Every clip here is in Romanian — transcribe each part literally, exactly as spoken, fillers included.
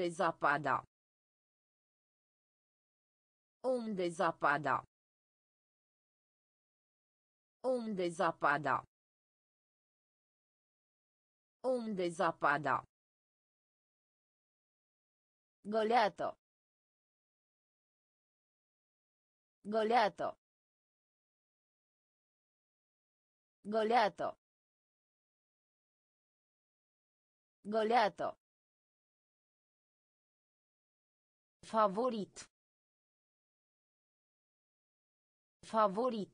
Unde zapada. Unde zapada. Unde zapada. Unde zapada. Goleato. Goleato. Goleato. Goleato. Favorit. Favorit.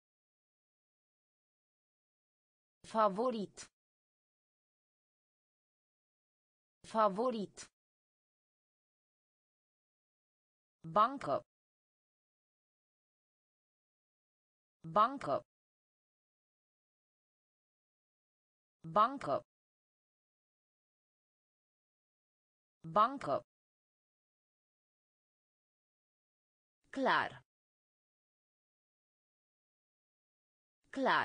Favorit. Favorit. Bancă. Bancă. Bancă. Bancă. Clar. Clar.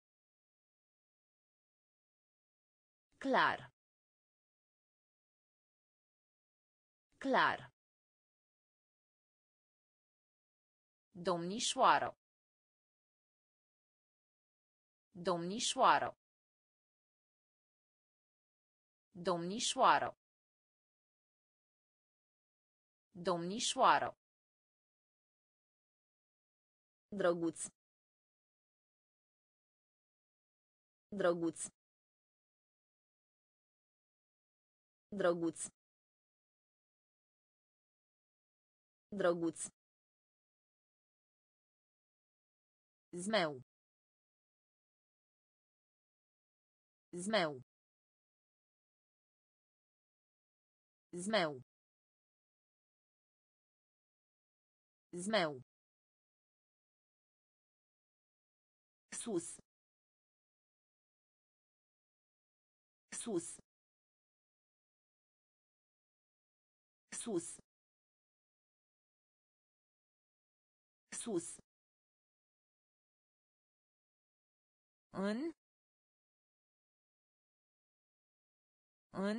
Clar. Clar. Domnișoară. Domnișoară. Domnișoară. Domnișoară. Drăguț. Drăguț. Drăguț. Drăguț. Zmeu. Zmeu. Zmeu. Zmeu. Sus. Sus. Sus. Sus. În. În.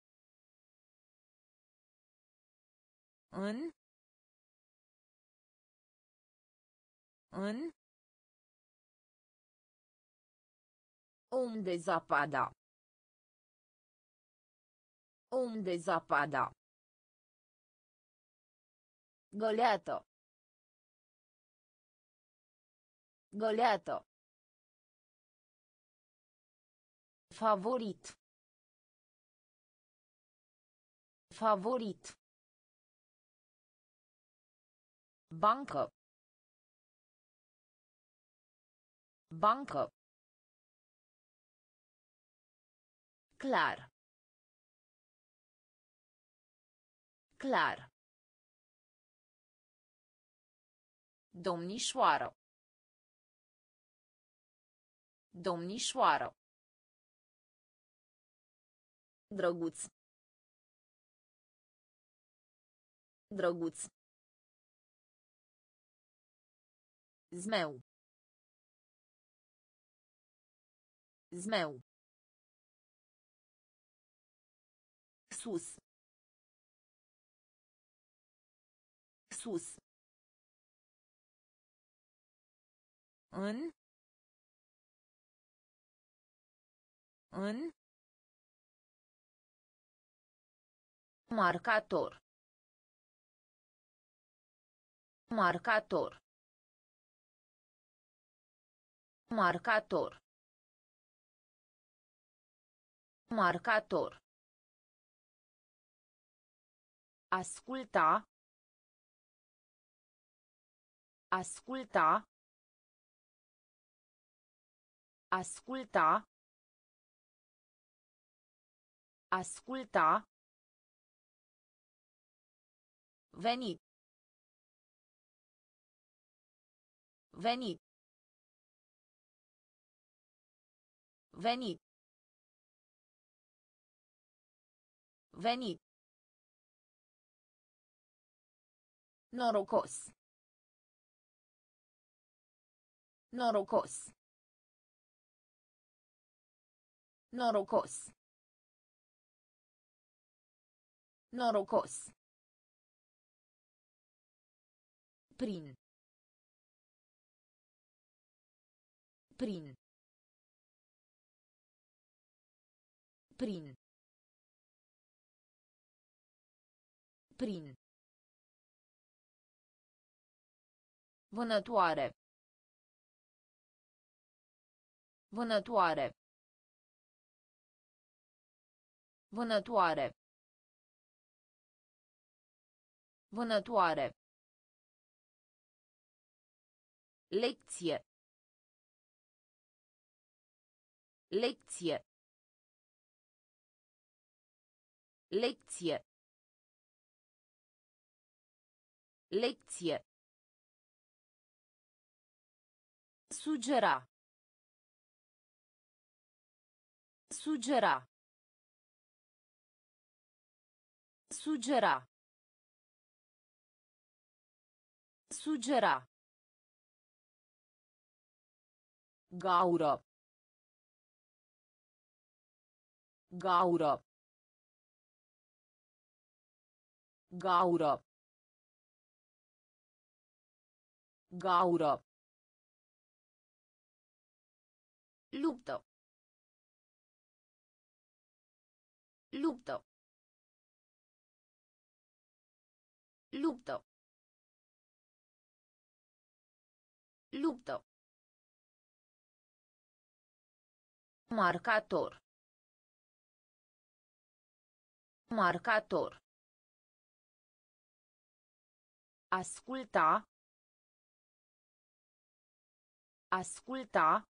În. În. Unde zapada. Unde zapada. Goleato. Goleato. Favorit. Favorit. Bancă. Bancă. Clar. Clar. Domnișoară. Domnișoară. Drăguț. Drăguț. Zmeu. Zmeu. Sus. Sus. În. În. Marcator. Marcator. Marcator. Marcator. Asculta. Asculta. Asculta. Asculta. Veni. Veni. Veni. Veni. Norocos. Norocos. Norocos. Norocos. Prin. Prin. Prin. Prin. Vânătoare. Vânătoare. Vânătoare. Vânătoare. Lecție. Lecție. Lecție. Lecție. Sugera. Sugera. Sugera. Sugera. Gaură. Gaură. Gaură. Gaură. Luptă. Luptă. Luptă. Luptă. Marcator. Marcator. Asculta. Asculta.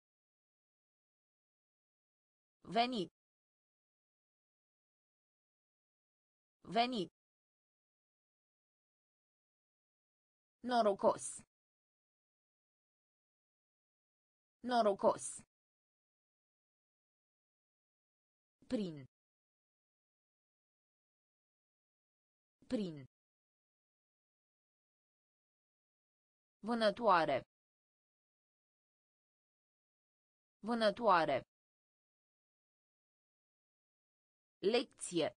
Veni. Veni. Norocos. Norocos. Prin. Prin. Vânătoare. Vânătoare. Lecție.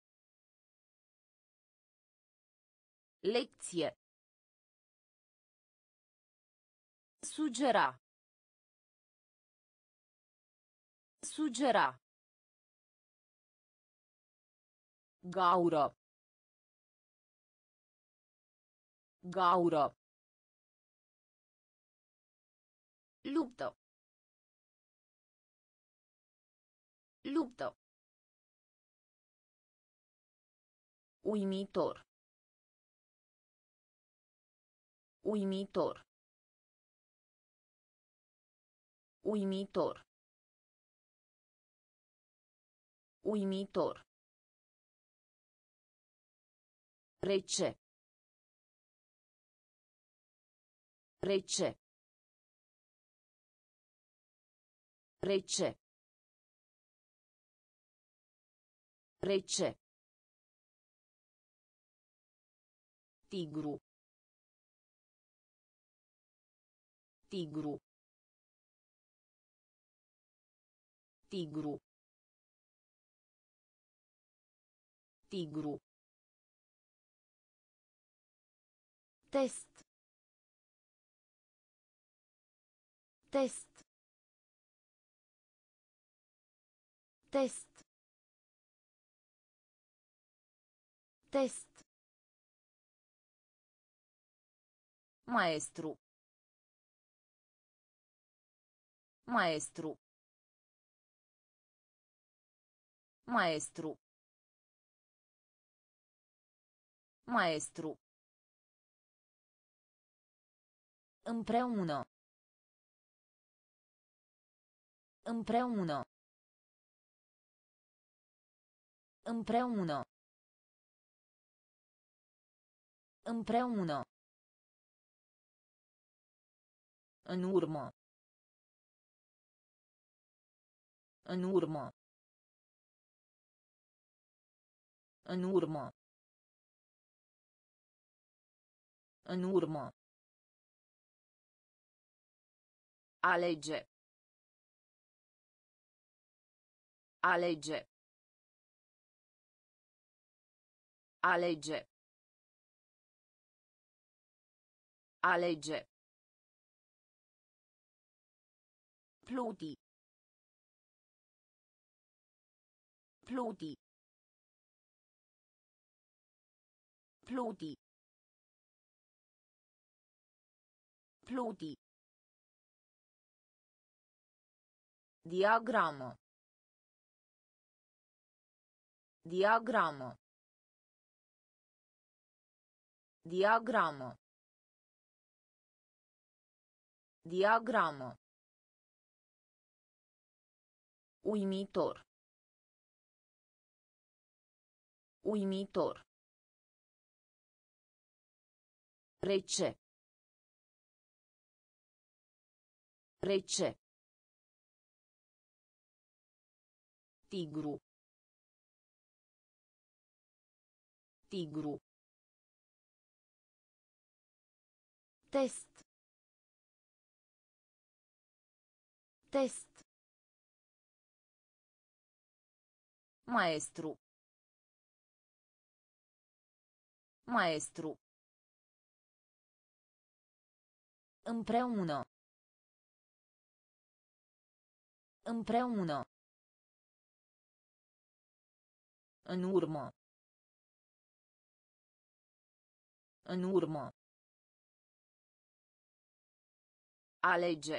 Lecție. Sugera. Sugera. Gaură. Gaură. Luptă. Luptă. Uimitor. Uimitor. Uimitor. Uimitor. Rece. Rece. Rece. Rece. Tigru. Tigru. Tigru. Tigru. Test. Test. Test. Test. Maestru. Maestru. Maestru. Maestru. Împreună. Împreună. Împreună. Împreună. În urmă. În urmă. În urmă. În urmă. Alege. Alege. Alege. Alege. Pluti. Pluti. Pluti. Pluti. Diagramă. Diagramă. Diagramă. Diagramă. Uimitor. Uimitor. Rece. Rece. Tigru. Tigru. Test. Test. Maestru. Maestru. Împreună. Împreună. În urmă. În urmă. Alege.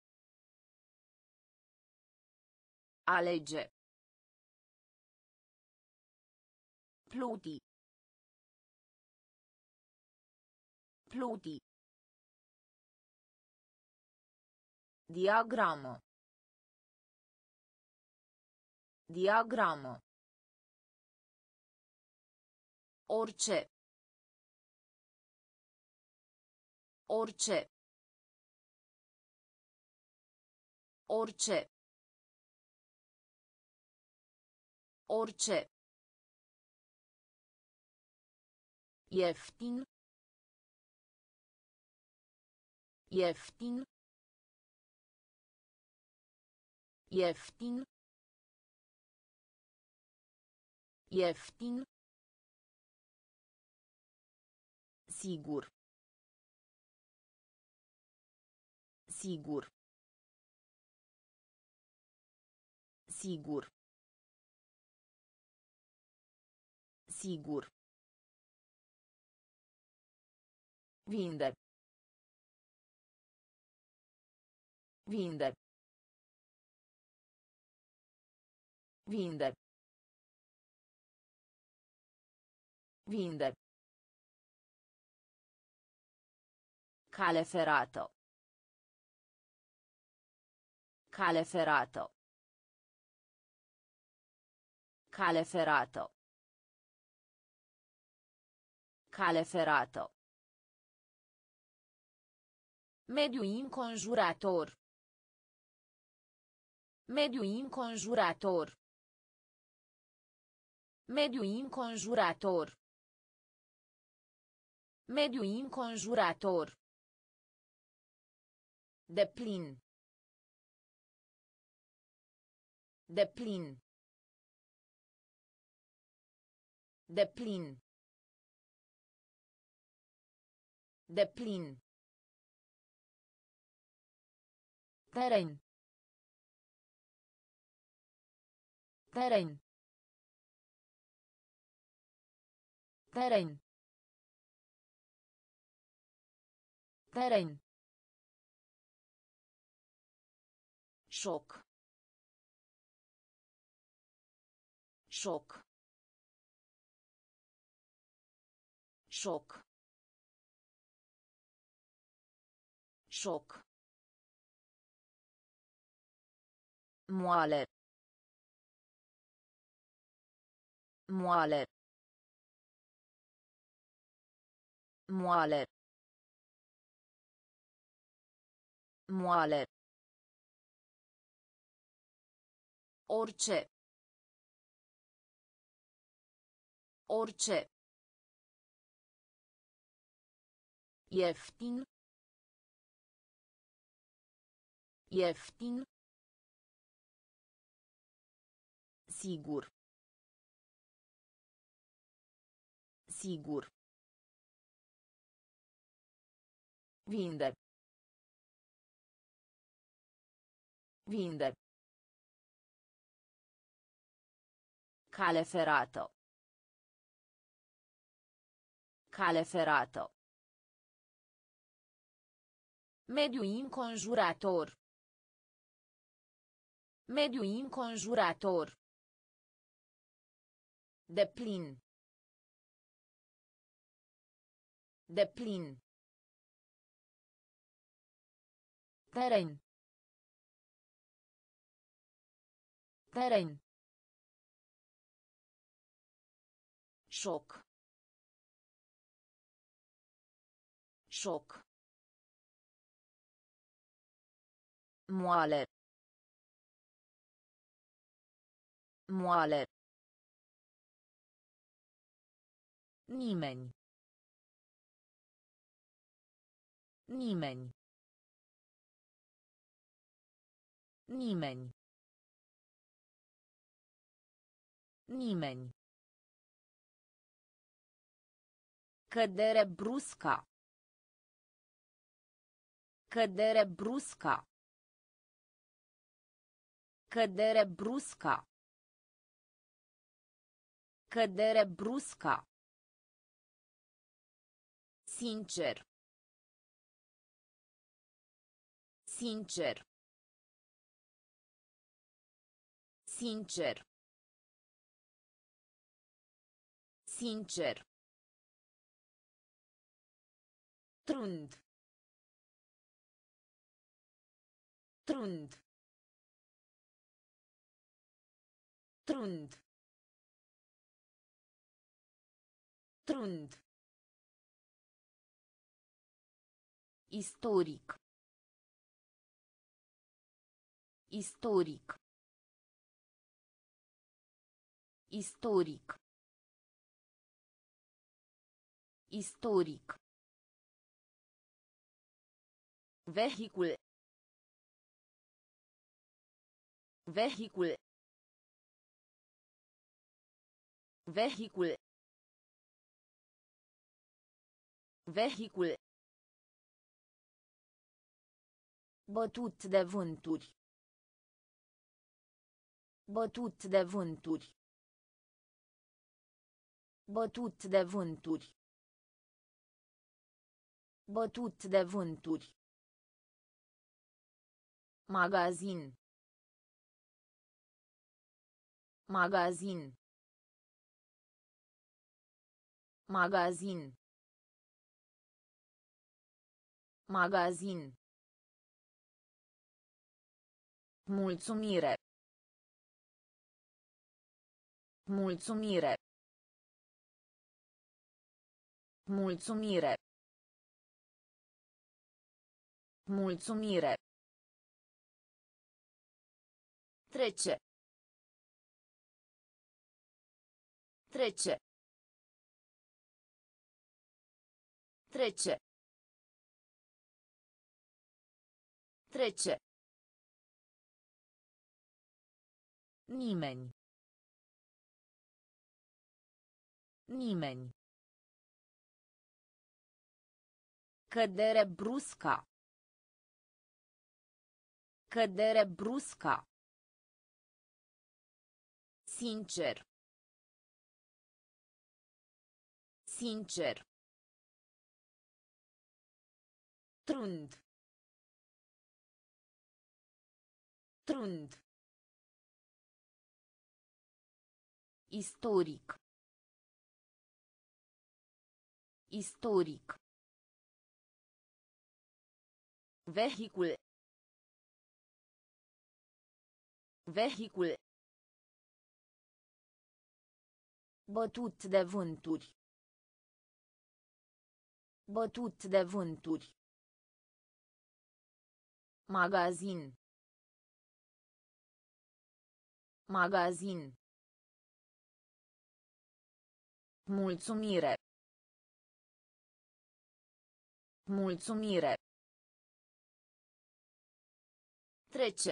Alege. Pluti. Pluti. Diagramă. Diagramă. Orice. Orice. Orice. Orice. Ieftin. Ieftin. Ieftin. Ieftin. Sigur. Sigur. Sigur. Sigur. Vinde. Vinde. Vinde. Vinde. Cale ferată. Cale ferată. Cale ferată. Cale ferată. Mediu înconjurător. Mediu înconjurător. Mediu înconjurător. Mediu înconjurător. Deplin. Deplin. Deplin. Deplin. Teren. Teren. Teren. Teren. Șoc. Șoc. Șoc. Șoc. Moale. Moale. Moale. Moale. Orice. Orice. Ieftin. Ieftin. Sigur. Sigur. Vinde. Vinde. Cale ferată. Cale ferată. Mediu înconjurător. Mediu înconjurător. Deplin. Deplin. Teren. Teren. Șoc. Șoc. Moale. Moale. Nimeni. Nimeni. Nimeni. Nimeni. Cădere brusca. Cădere brusca. Cădere brusca. Cădere brusca. Sincer. Sincer. Sincer. Sincer. Trund. Trund. Trund. Trund. Istoric. Istoric. Istoric. Istoric. Vehicul. Vehicul. Vehicul. Vehicul. Bătut de vânturi. Bătut de vânturi. Bătut de vânturi. Bătut de vânturi. Magazin. Magazin. Magazin. Magazin. Mulțumire. Mulțumire. Mulțumire. Mulțumire. Trece. Trece. Trece. Trece. Nimeni. Nimeni. Cădere brusca. Cădere brusca. Sincer. Sincer. Trund. Trund. Istoric. Istoric. Vehicul. Vehicul. Bătut de vânturi. Bătut de vânturi. Magazin. Magazin. Mulțumire. Mulțumire. Trece.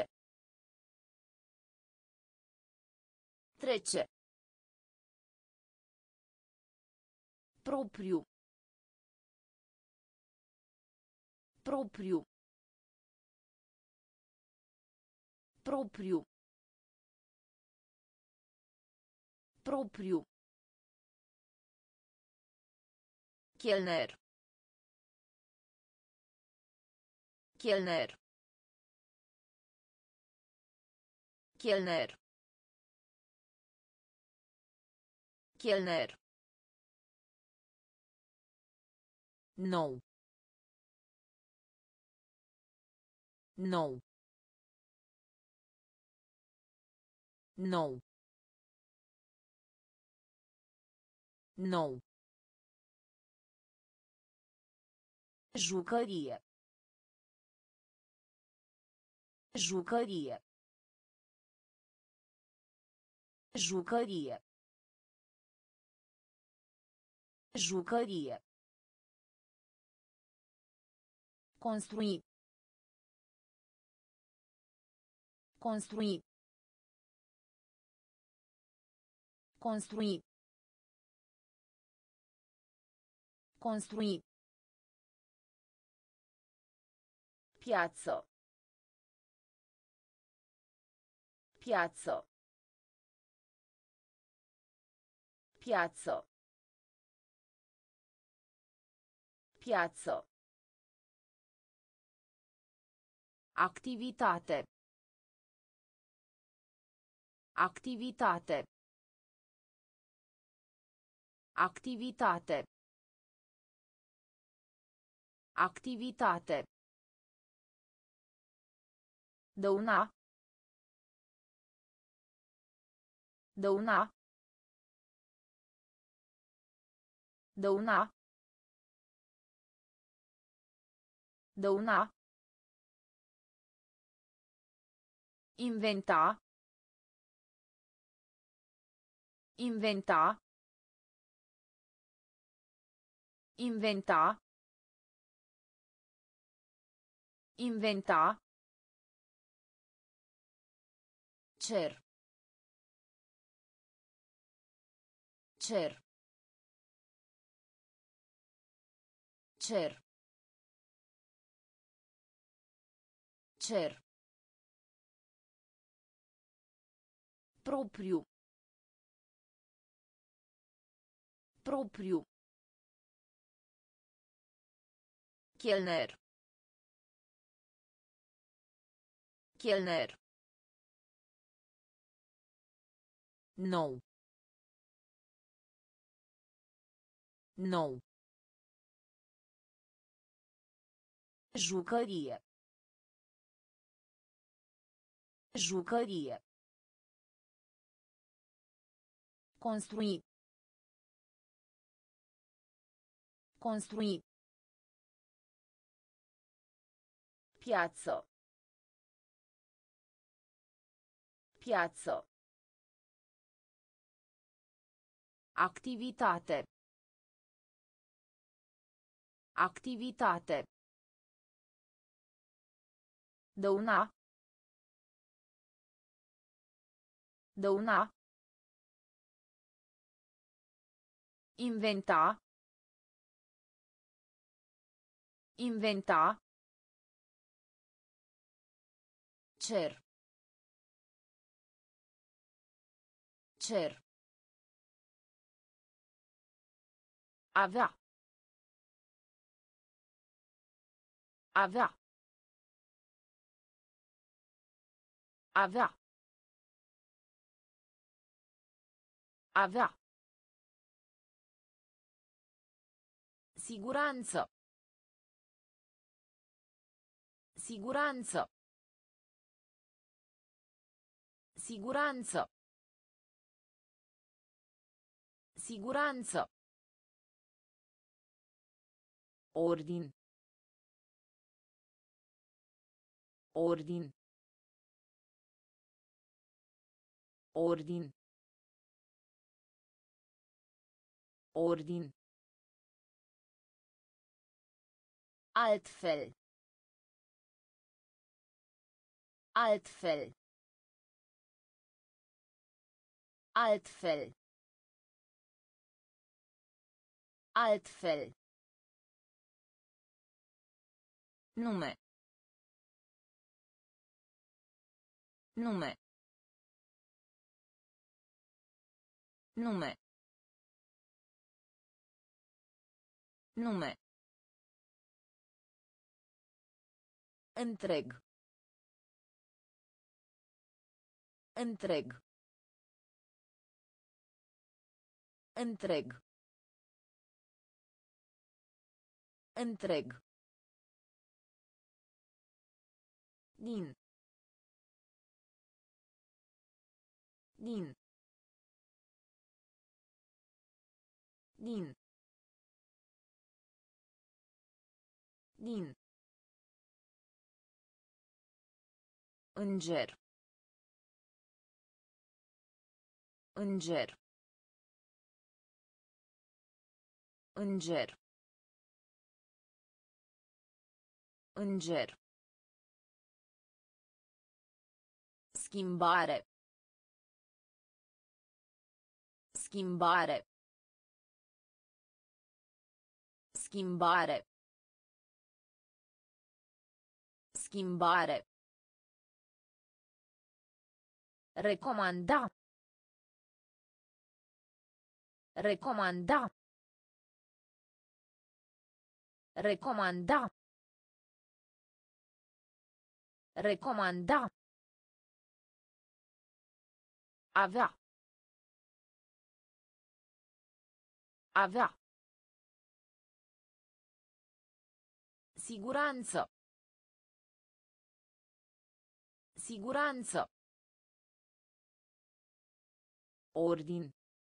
Trece. Propriu. Propriu. Propriu. Propriu. Chelner. Chelner. Chelner. Chelner. Nou. Nou. Nou. Nou. Jucărie. Jucărie. Jucărie. Jucărie. Construi. Construi. Construi. Construi. Piață. Piață. Piață. Piață. Activitate. Activitate. Activitate. Activitate. Dăuna. Dăuna. Dăuna. Dăuna. Inventa. Inventa. Inventa. Inventa. Cer. Cer. Cer. Cer. Propriu. Propriu. Chelner. Chelner. Nou. Nou. Jucărie. Jucărie. Construi. Construi. Piață. Piață. Activitate. Activitate. Dăuna. Dăuna. Inventa. Inventa. Cer. Cer. Avea. Avea. Avea. Avea. Siguranță. Siguranță. Siguranță. Siguranță. Ordin. Ordin. Ordin. Ordin. Altfel. Altfel. Altfel. Altfel. Nume. Nume. Nume. Nume. Întreg. Întreg. Întreg. Întreg. Din. Din. Din. Din. Înger. Înger. Înger. Înger. Schimbare. Schimbare. Schimbare. Schimbare. Recomanda. Recomanda. Recomanda. Recomanda. Avea. Avea. Siguranță. Siguranță. Ordin.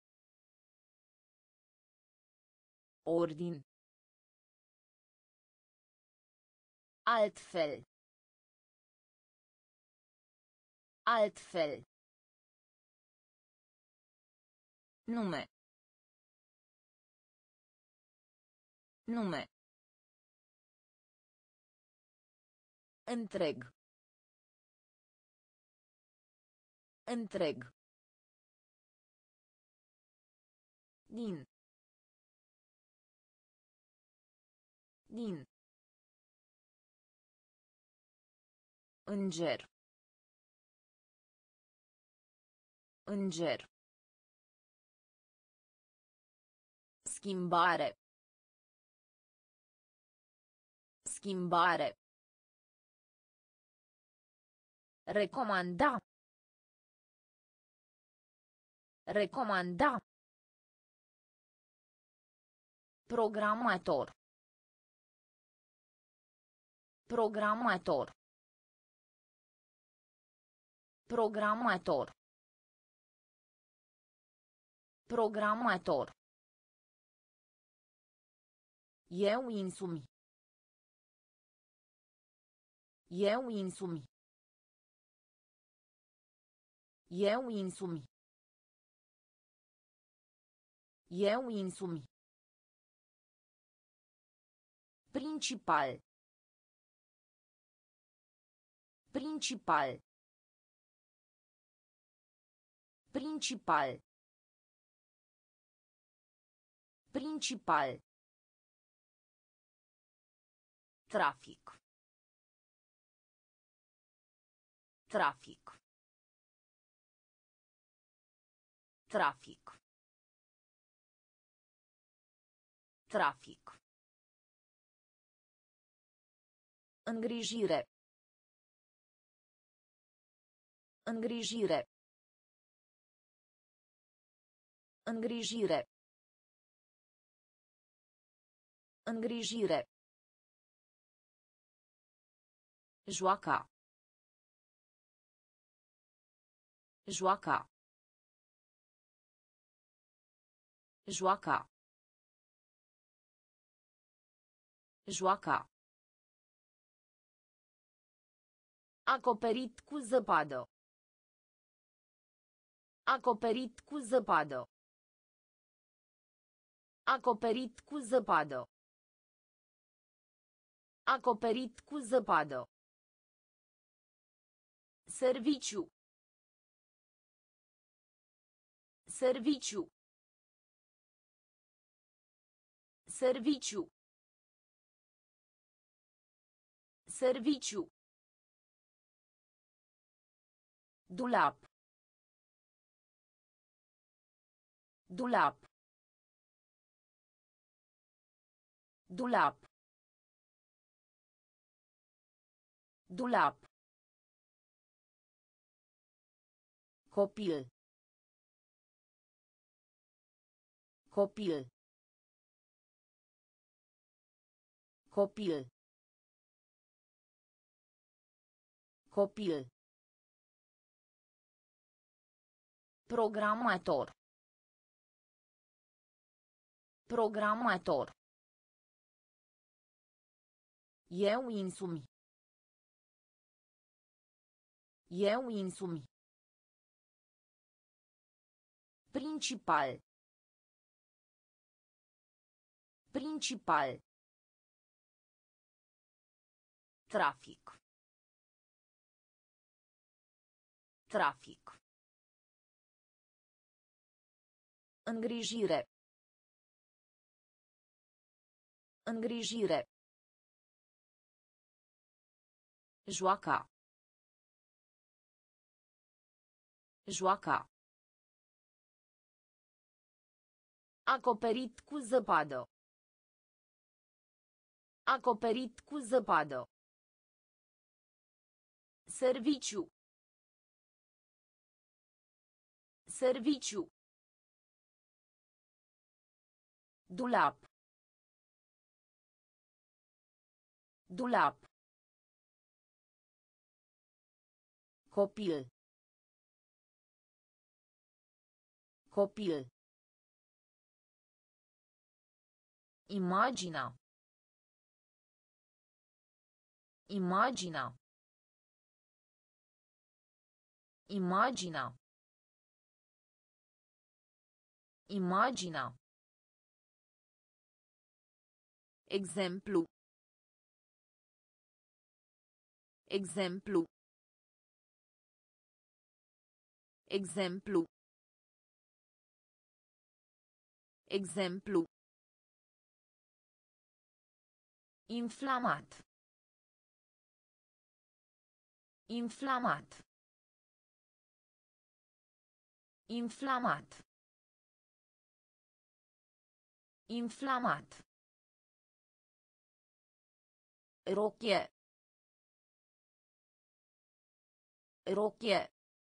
Ordin. Altfel. Altfel. Nume. Nume. Întreg. Întreg. Din. Din. Înger. Înger. Schimbare. Schimbare. Recomanda. Recomanda. Programator. Programator. Programator. Programator. Eu însumi. Eu însumi. Eu însumi. Eu însumi. Principal. Principal. Principal. Principal. Trafic. Trafic. Trafic. Trafic. Îngrijire. Îngrijire. Îngrijire. Îngrijire. Joaca. Joaca. Joaca. Joaca. Acoperit cu zăpadă. Acoperit cu zăpadă. Acoperit cu zăpadă. Acoperit cu zăpadă. Serviciu. Serviciu. Serviciu. Serviciu. Dulap. Dulap. Dulap. Dulap. Copil. Copil. Copil. Copil. Programator. Programator. Eu însumi. Eu însumi. Principal. Principal. Trafic. Trafic. Îngrijire. Îngrijire. Joaca. Joaca. Acoperit cu zăpadă. Acoperit cu zăpadă. Serviciu. Serviciu. Dulap. Dulap. Copil. Copil. Imagina. Imagina. Imagina. Imagina. Exemplu. Exemplu. Exemplu. Exemplu. Inflamat. Inflamat. Inflamat. Inflamat. Rochie. Rochie.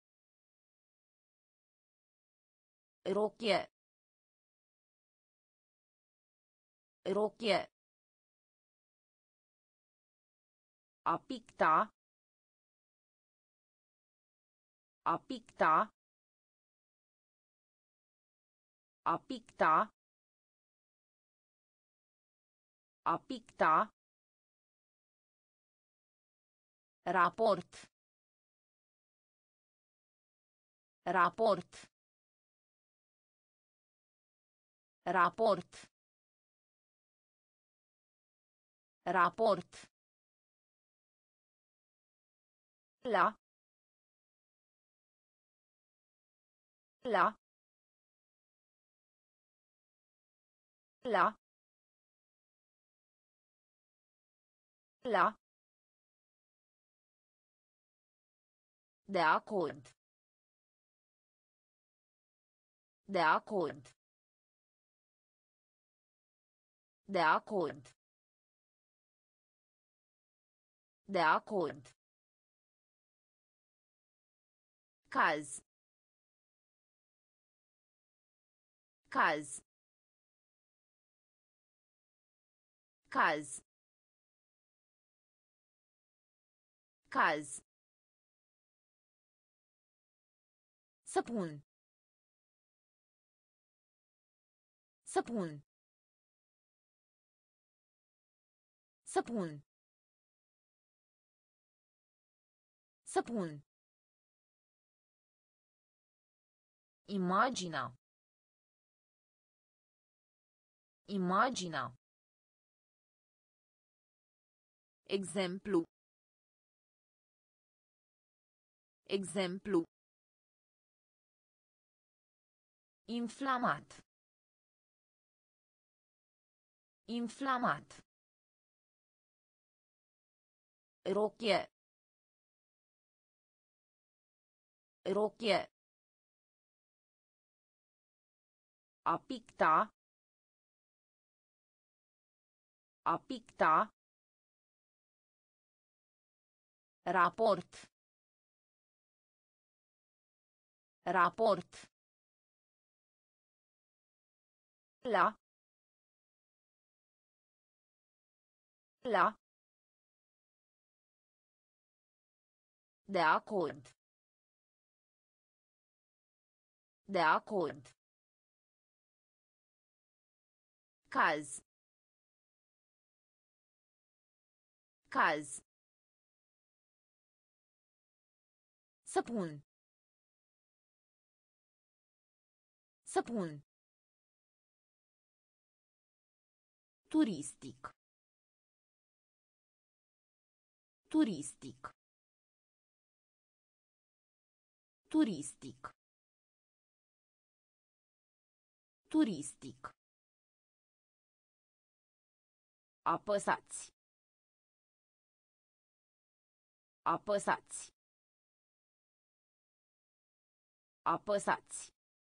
Rochie. Rochie. A picta. A picta. A picta. A picta. Raport. Raport. Raport. Raport. La. La. La. La. De acord. De acord. De acord. De acord. Caz. Caz. Caz. Caz. Săpun. Săpun. Săpun. Săpun. Imagina. Imagina. Exemplu. Exemplu. Inflamat. Inflamat. Rochie. Rochie. A picta. A picta. Raport. Raport. La. La. De acord. De acord. Caz. Caz. Săpun. Săpun. Turistic. Turistic. Turistic. Turistic. Apăsați. Apăsați. Apăsați.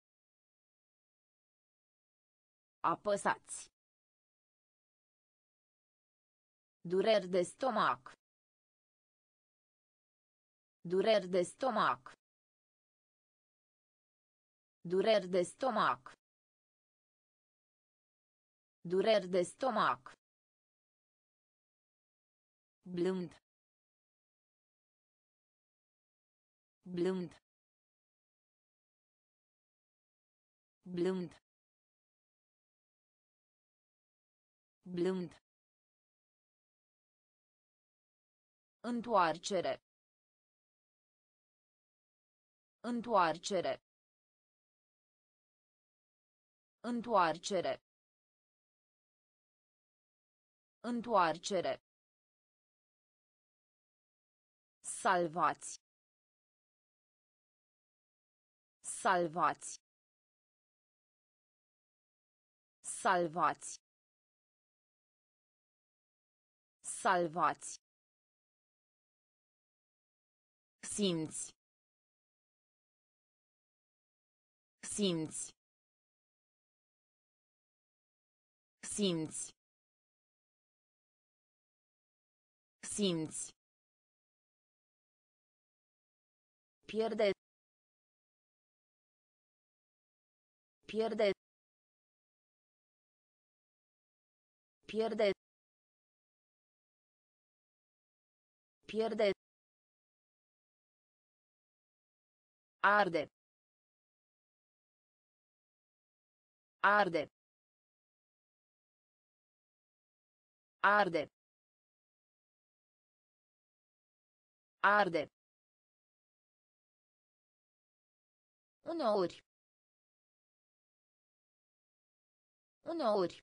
Apăsați. Dureri de stomac. Dureri de stomac. Dureri de stomac. Dureri de stomac. Blând. Blând. Blând. Blând. Întoarcere. Întoarcere. Întoarcere. Întoarcere. Salvați. Salvați. Salvați. Salvați. Simți. Simți. Simți. Simți. Pierde. Pierde. Pierde. Pierde. Arde. Arde. Arde. Arde. Uneori. Uneori.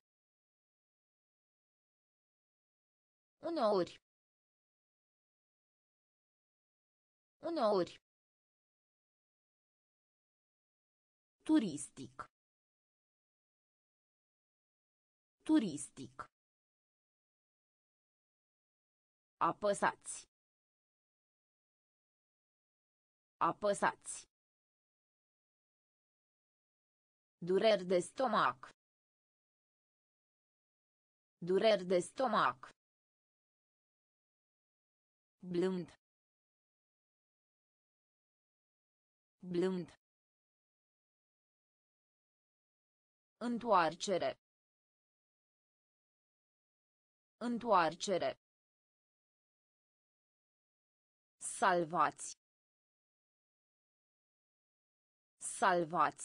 Uneori. Uneori. Turistic. Turistic. Apăsați. Apăsați. Dureri de stomac. Dureri de stomac. Blând. Blând. Întoarcere. Întoarcere. Salvați. Salvați.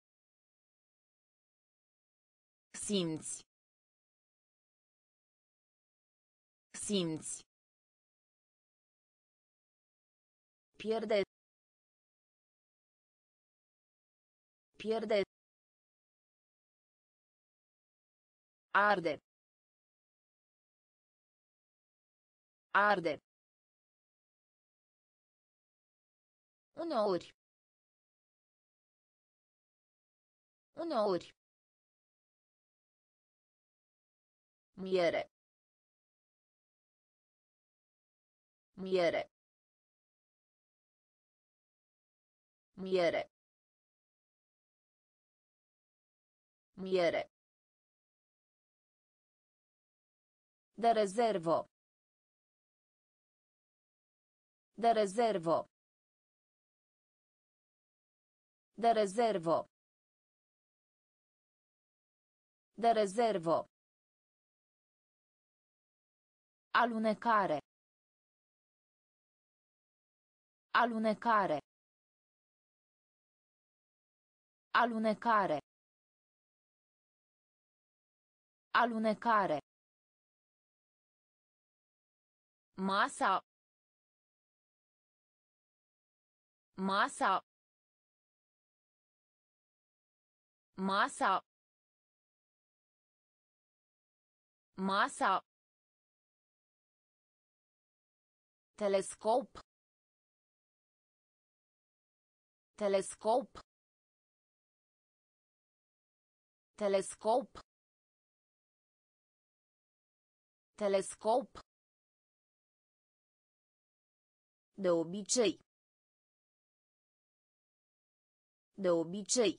Simți. Simți. Pierde. Pierde. Arde. Arde. Uneori. Uneori. Miere. Miere. Miere. Miere. De rezervo. De rezervo. De rezervo. De rezervo. Alunecare. Alunecare. Alunecare. Alunecare. Masa. Masa. Masa. Masa. Telescop. Telescop. Telescop. Telescop. De obicei. De obicei.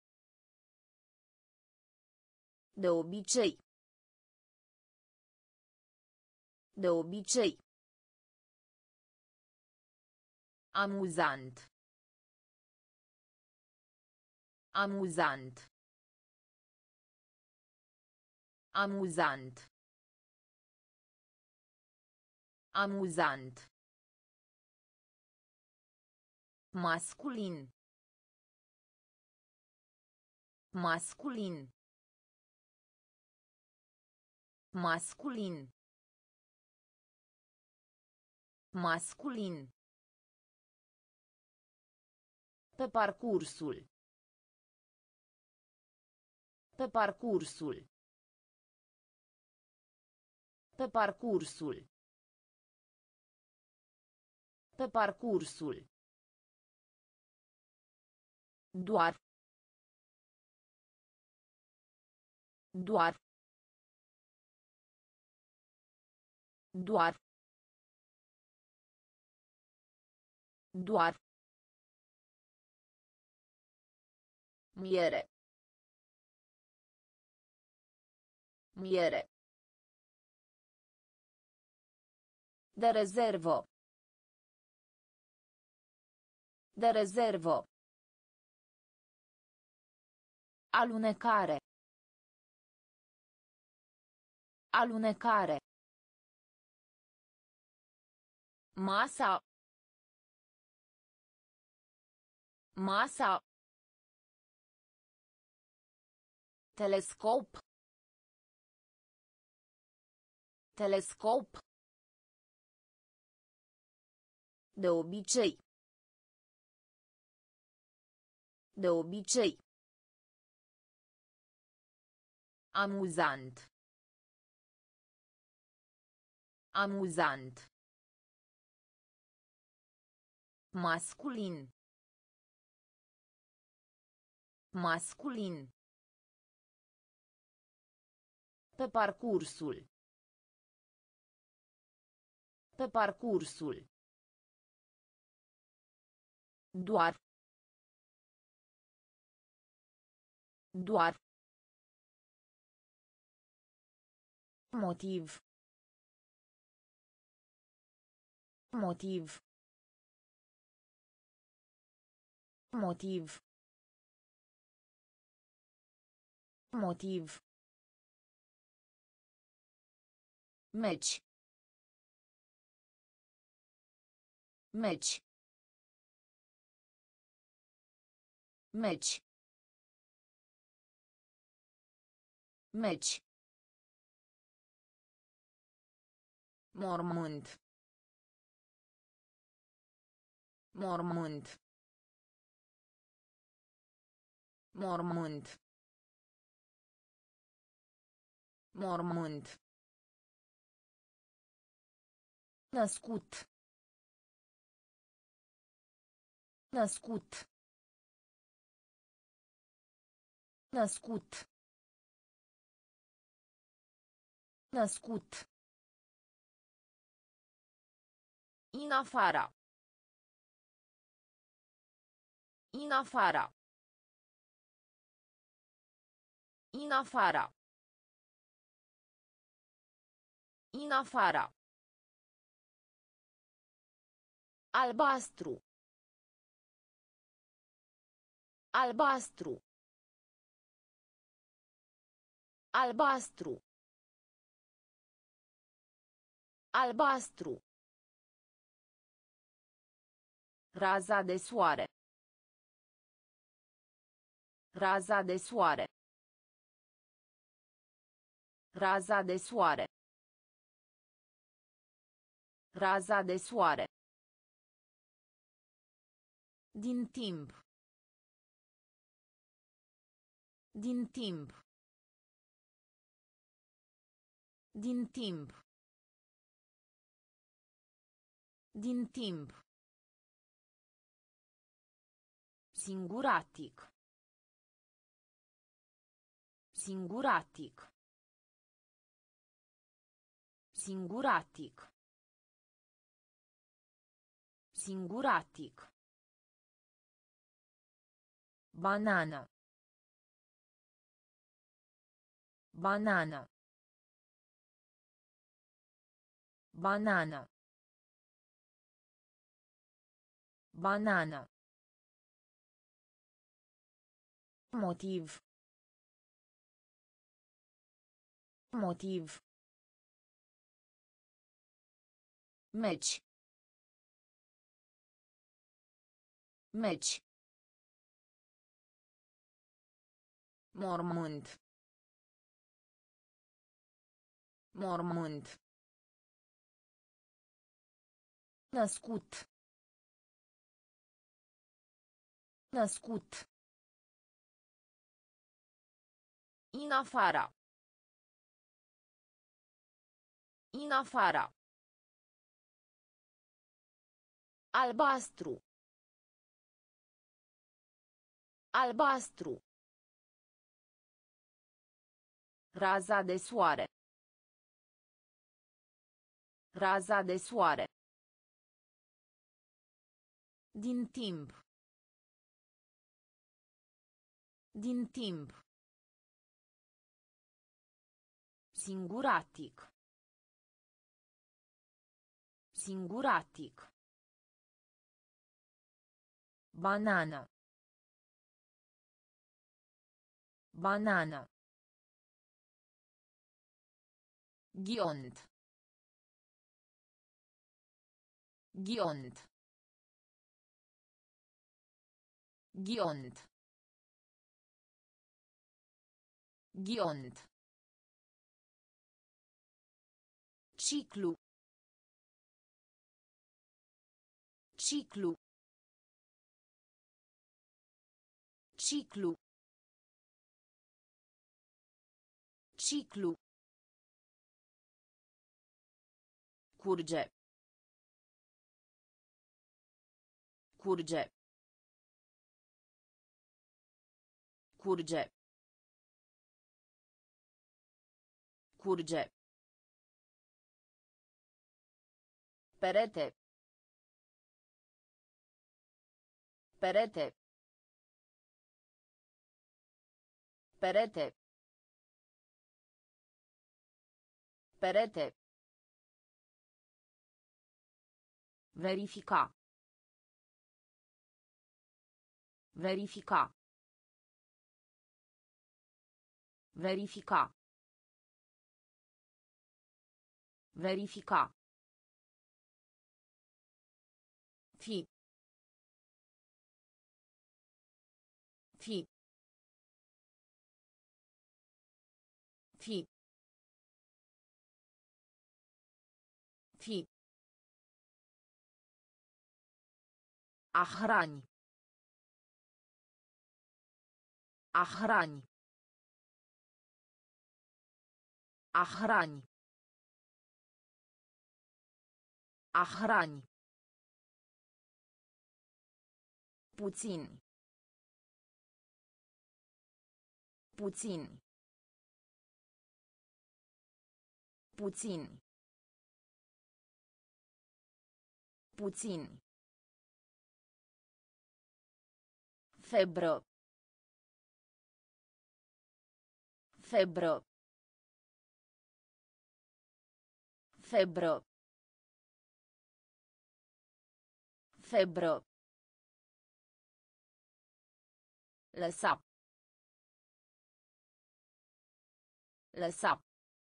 De obicei. De obicei. Amuzant. Amuzant. Amuzant. Amuzant. Masculin. Masculin. Masculin. Masculin. Pe parcursul. Pe parcursul. Pe parcursul. Pe parcursul. Doar. Doar. Doar. Doar. Miere. Miere. De rezervo. De rezervo. Alunecare. Alunecare. Masa. Masa. Telescop. Telescop. De obicei. De obicei. Amuzant. Amuzant. Masculin. Masculin. Pe parcursul. Pe parcursul. Doar. Doar. Motiv. Motiv. Motiv. Motiv. Meci. Meci. Meci. Meci. Mormânt. Mormânt. Mormânt. Mormânt. Născut. Născut. Născut. Născut. În afara. În afara. În afara. În afara. Albastru. Albastru. Albastru. Albastru. Raza de soare. Raza de soare. Raza de soare. Raza de soare. Din timp. Din timp. Din timp. Din timp. Singuratic. Singuratic. Singuratic. Singuratic. Banana. Banana. Banana. Banana. Motiv. Motiv. Meci. Meci. Mormânt. Mormânt. Născut. Născut. În afara. În afara. Albastru. Albastru. Raza de soare. Raza de soare. Din timp. Din timp. Singuratic. Singuratic. Banana. Banana. Ghiont. Ghiont. Ghiont. Ghiont. Ciclu. Ciclu. Ciclu. Ciclu. Curge. Curge. Curge. Curge. Perete. Perete. Perete. Perete. Verifica. Verifica. Verifica. Verifica. Fi. Fi. Fi. Fi. A hrani. A hrani. A hrani. A hrani. Puțin. Puțin. Puțin. Puțin. Febră. Febră. Febră. Febră. Lăsa. Lăsa.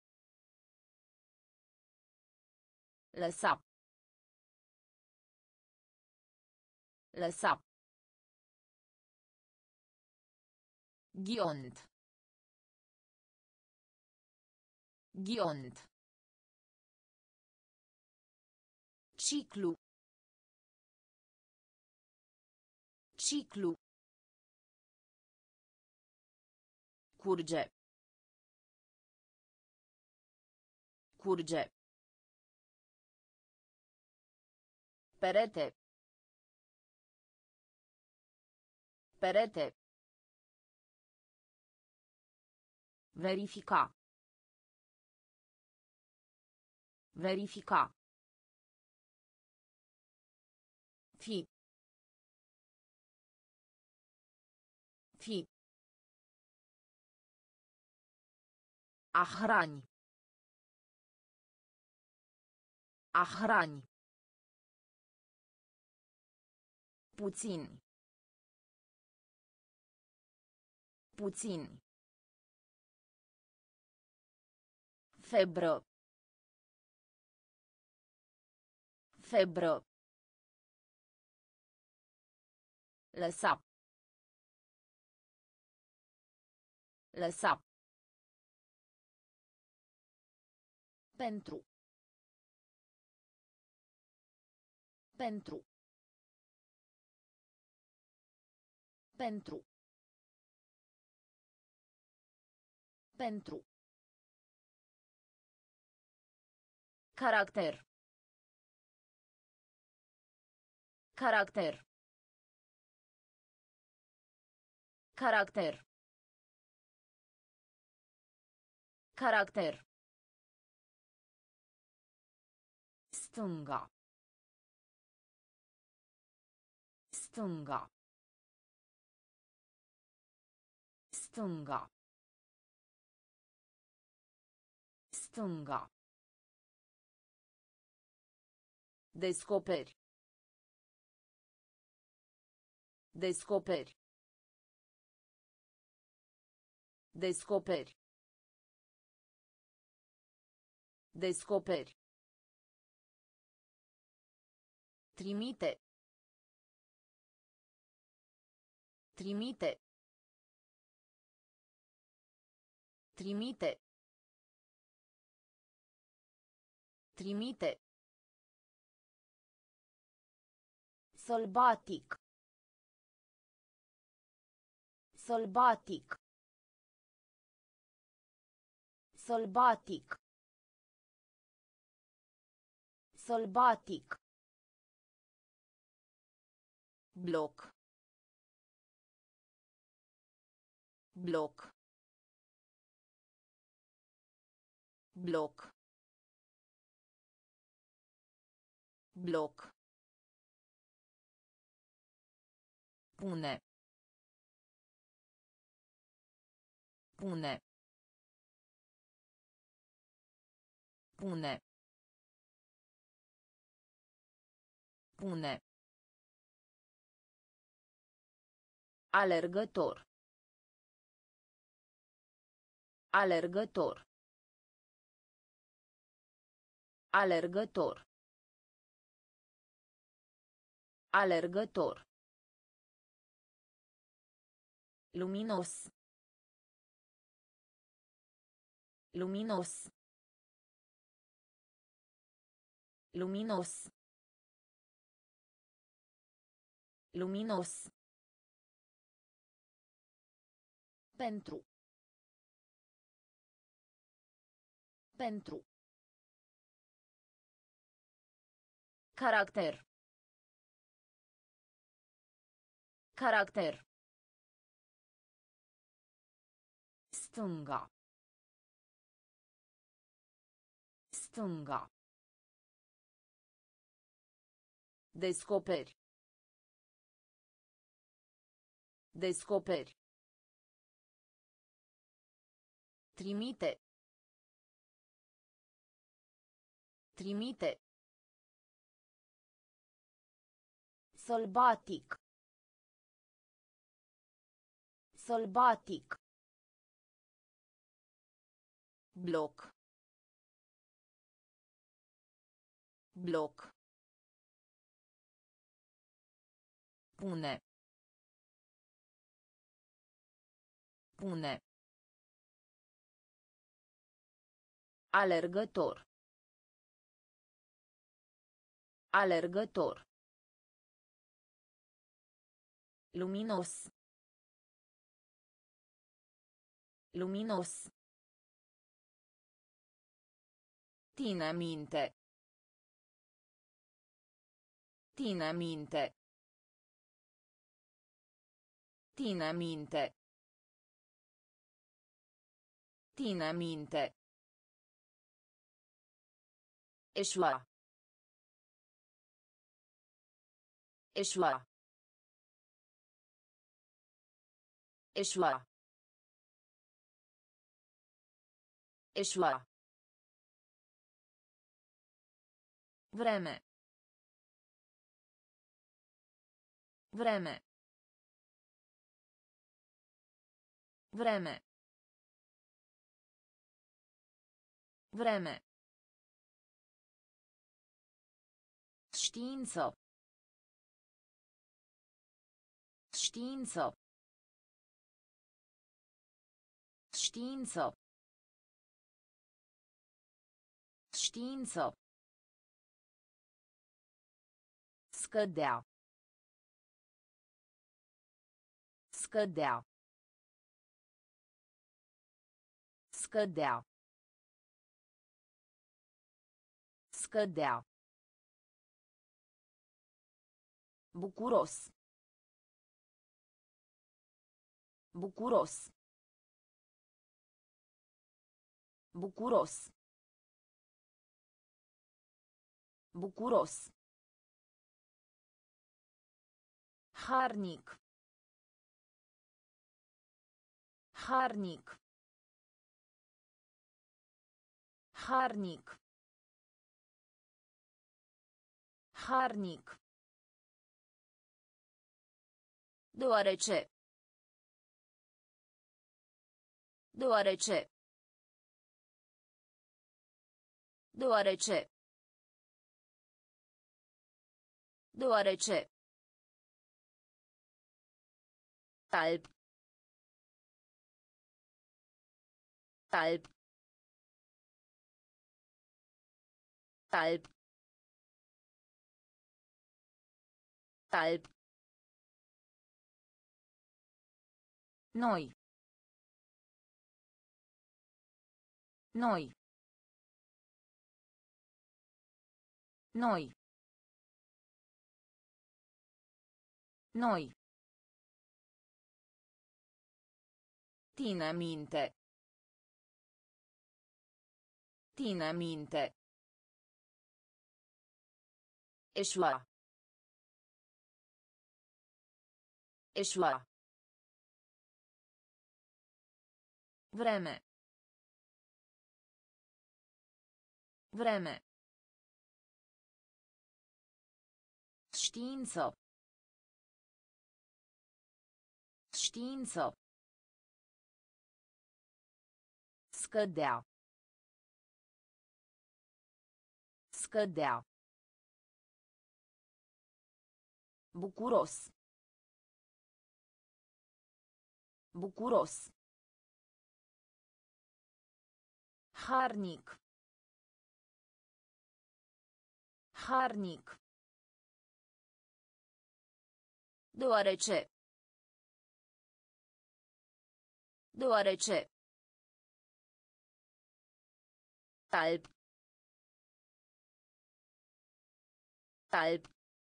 Lăsa. Lăsa. Ghiont. Ghiont. Ciclu. Ciclu. Curge. Curge. Perete. Perete. Verifica. Verifica. Fi. Fi. A hrani. A hrani. Puțin. Puțin. Febră. Febră. Lăsa. Lăsa. Pentru. Pentru. Pentru. Pentru. Caracter. Caracter. Caracter. Caracter. Stânga. Stânga. Stânga. Stânga. Descoperi. Descoperi. Descoperi. Descoperi. Trimite. Trimite. Trimite. Trimite. Sălbatic. Sălbatic. Sălbatic. Sălbatic. Bloc. Bloc. Bloc. Bloc. Pune. Pune. Pune. Pune. Alergător. Alergător. Alergător. Alergător. Luminos. Luminos. Luminos. Luminos. Pentru. Pentru. Caracter. Caracter. Stânga. Stânga. Descoperi. Descoperi. Trimite. Trimite. Sălbatic. Sălbatic. Bloc. Bloc. Pune. Pune. Alergător. Alergător. Luminos. Luminos. Ține minte. Ține minte. Ține minte. Ține minte. Eșua. Eșua. Eșua. Eșua. Vreme. Vreme. Vreme. Vreme. Știință. Știință. Știință. Știință. Scădea. Scădea. Scădea. Scădea. Bucuros. Bucuros. Bucuros. Bucuros. Harnic. Harnic. Harnic. Harnic. Deoarece. Deoarece. Deoarece. Deoarece. Alb. Alb. Alb. Alb. Noi. Noi. Noi. Noi. Ține minte. Ține minte. Eșua. Eșua. Vreme. Vreme. Știință. Știință. Scădea. Scădea. Bucuros. Bucuros. Harnic. Harnic. Deoarece. Deoarece. Alb. Alb.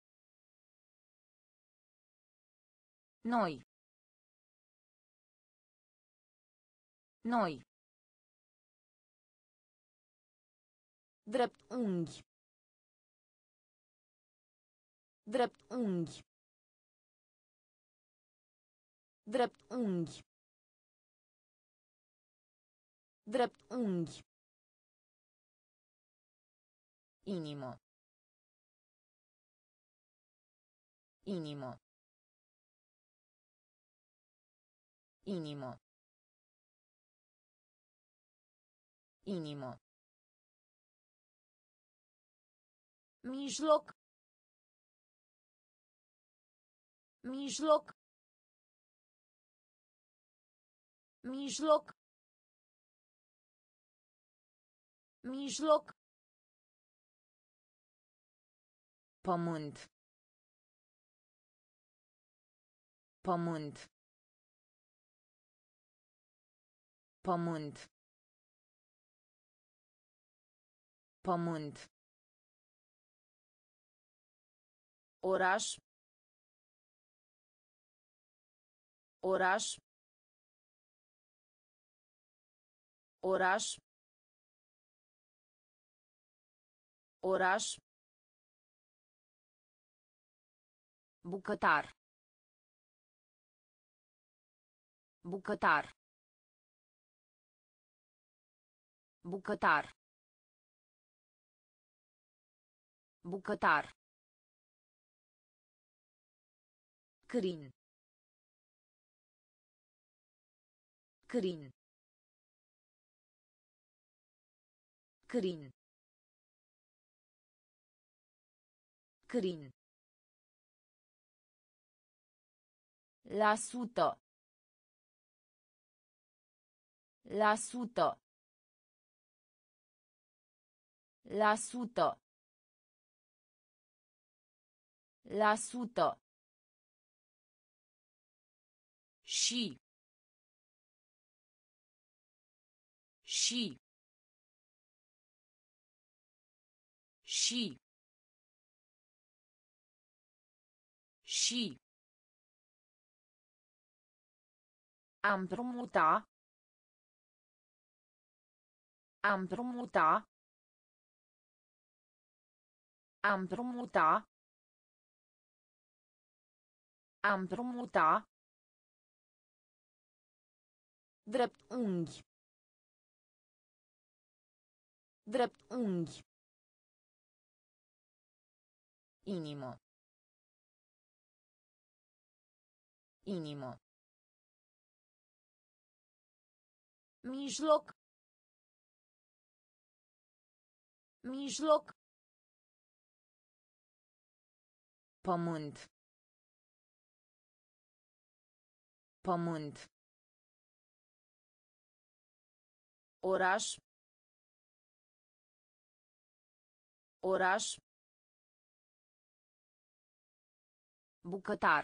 Noi. Noi. Dreptunghi. Dreptunghi. Dreptunghi. Dreptunghi. Inimă. Inimă. Inimă. Inimă. Mijloc. Mijloc. Mijloc. Mijloc. Pământ. Pământ. Pământ. Pământ. Oraș. Oraș. Oraș. Oraș. Bucătar. Bucătar. Bucătar. Bucătar. Crin. Crin. Crin. Crin. La sută. La sută. La sută. La sută. Și. Și. Și. Și. Am împrumuta. Am împrumuta. Am împrumuta. Am împrumuta. Dreptunghi. Dreptunghi. Inimă. Inimă. Mijloc. Mijloc. Pământ. Pământ. Oraș. Oraș. Bucătar.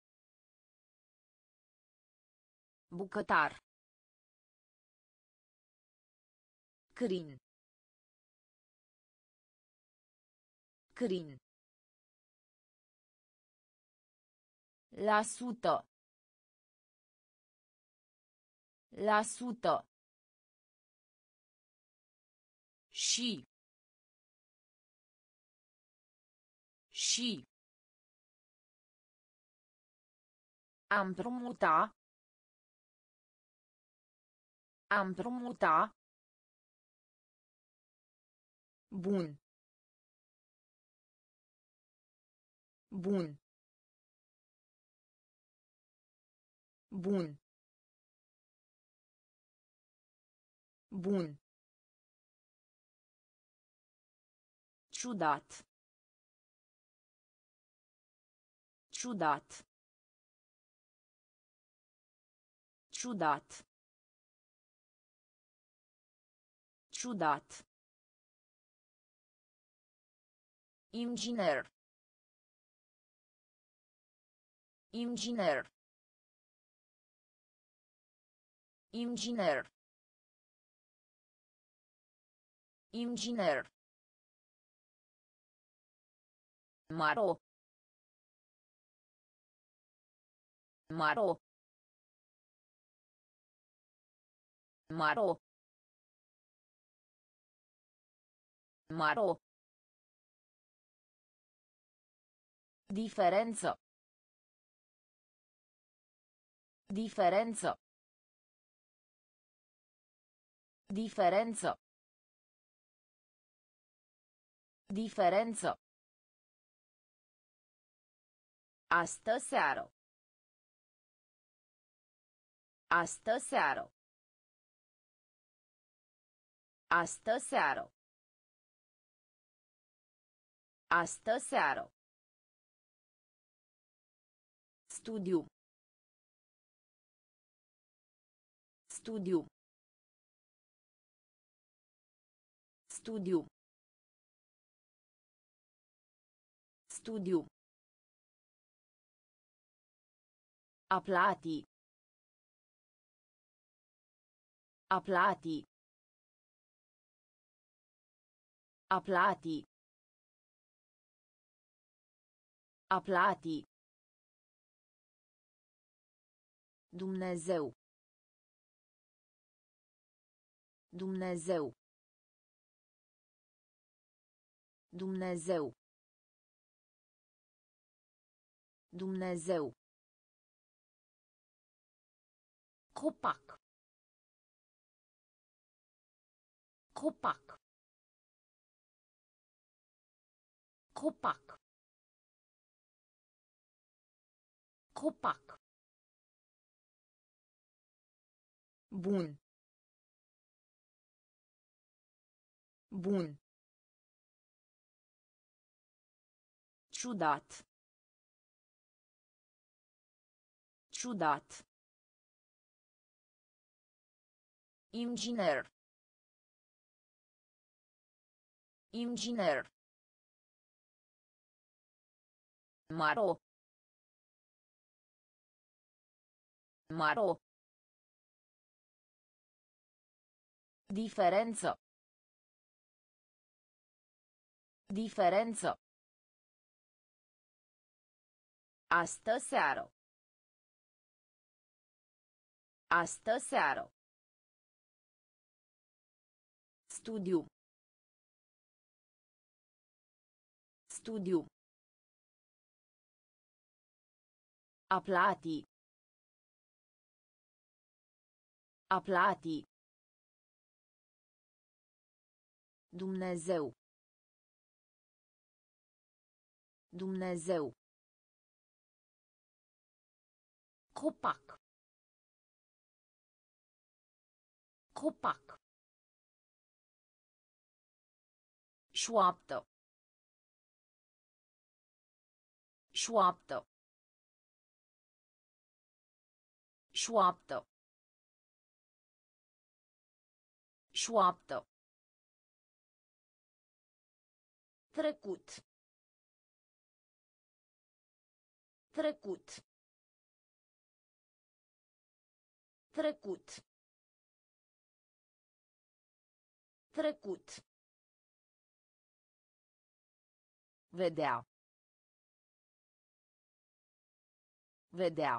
Bucătar. Crin. Crin. La sută. La sută. Și. Și. Am împrumuta. Am împrumuta. Bun. Bun. Bun. Bun. Ciudat. Ciudat. Ciudat. Ciudat. Inginer. Inginer. Inginer. Inginer. Maro. Maro. Maro. Maro. Diferență. Diferență. Diferență. Diferență. Astă seară. Astă seară. Astă seară. Astă seară. Studiu. Studiu. Studiu. Studiu. Aplati. Aplati. Aplati. Aplati. Dumnezeu. Dumnezeu. Dumnezeu. Dumnezeu. Copac. Copac. Copac. Copac. Bun. Bun. Ciudat. Ciudat. Inginer. Inginer. Maro. Maro. Diferență. Diferență. Astă seară. Astă seară. Studiu. Studiu. Aplati. Aplati. Dumnezeu. Dumnezeu. Copac. Copac. Șoaptă. Șoaptă. Șoaptă. Șoaptă. Trecut. Trecut. Trecut. Trecut. Vedea. Vedea.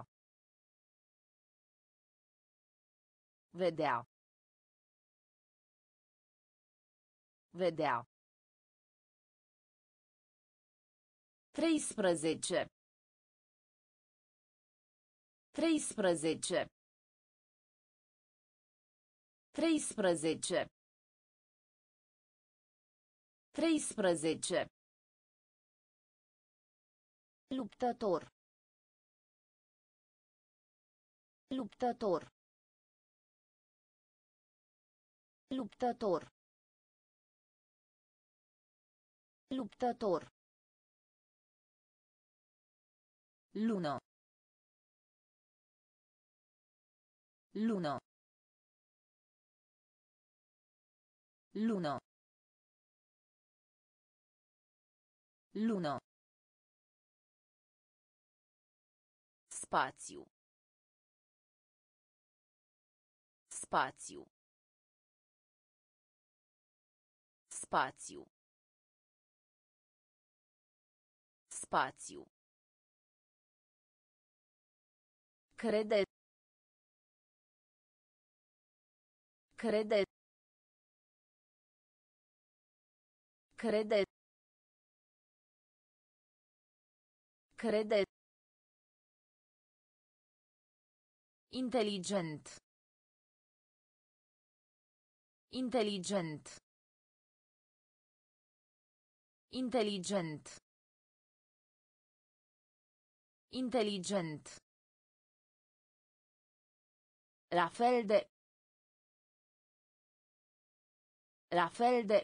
Vedea. Vedea. Treisprezece. Treisprezece. Treisprezece. Treisprezece. Luptător. Luptător. Luptător. Luptător. Lună. Lună. Lună. Lună. Spațiu. Spațiu. Spațiu. Spațiu. Crede. Crede. Crede. Crede. Inteligent. Inteligent. Inteligent. Inteligent. La fel de. La fel de.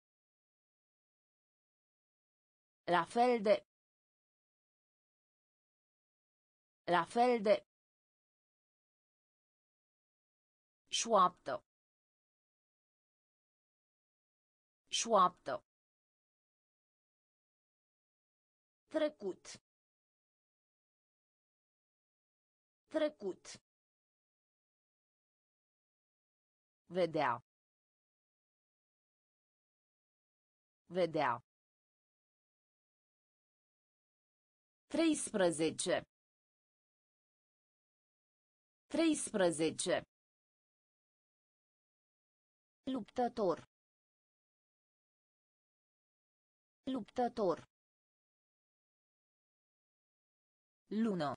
La fel de. La fel de. Șoaptă. Șoaptă. Trecut. Trecut. Vedea. Vedea. Treisprezece. Treisprezece. Luptător. Luptător. Lună.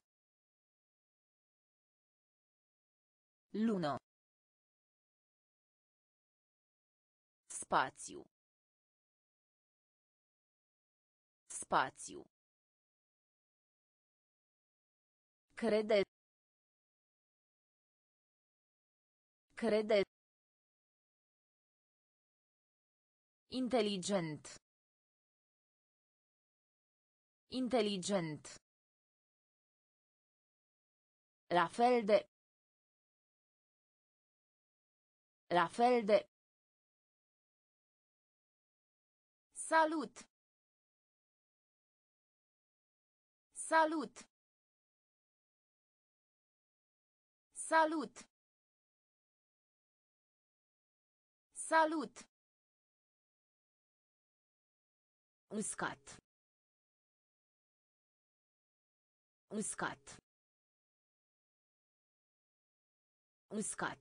Lună. Spațiu. Spațiu. Crede. Crede. Inteligent. Inteligent. La fel de. La fel de. Salut. Salut. Salut. Salut. Uscat. Uscat. Uscat.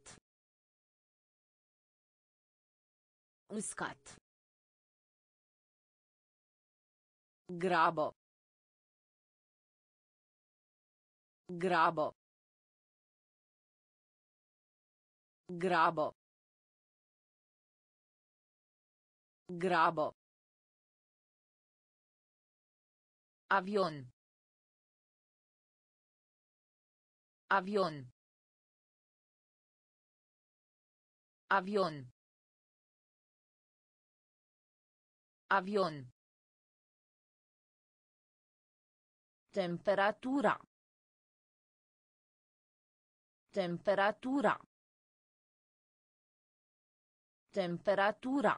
Uscat. Grabă. Grabă. Grabă. Grabă. Avion. Avion. Avion. Avion. Temperatura. Temperatura. Temperatura.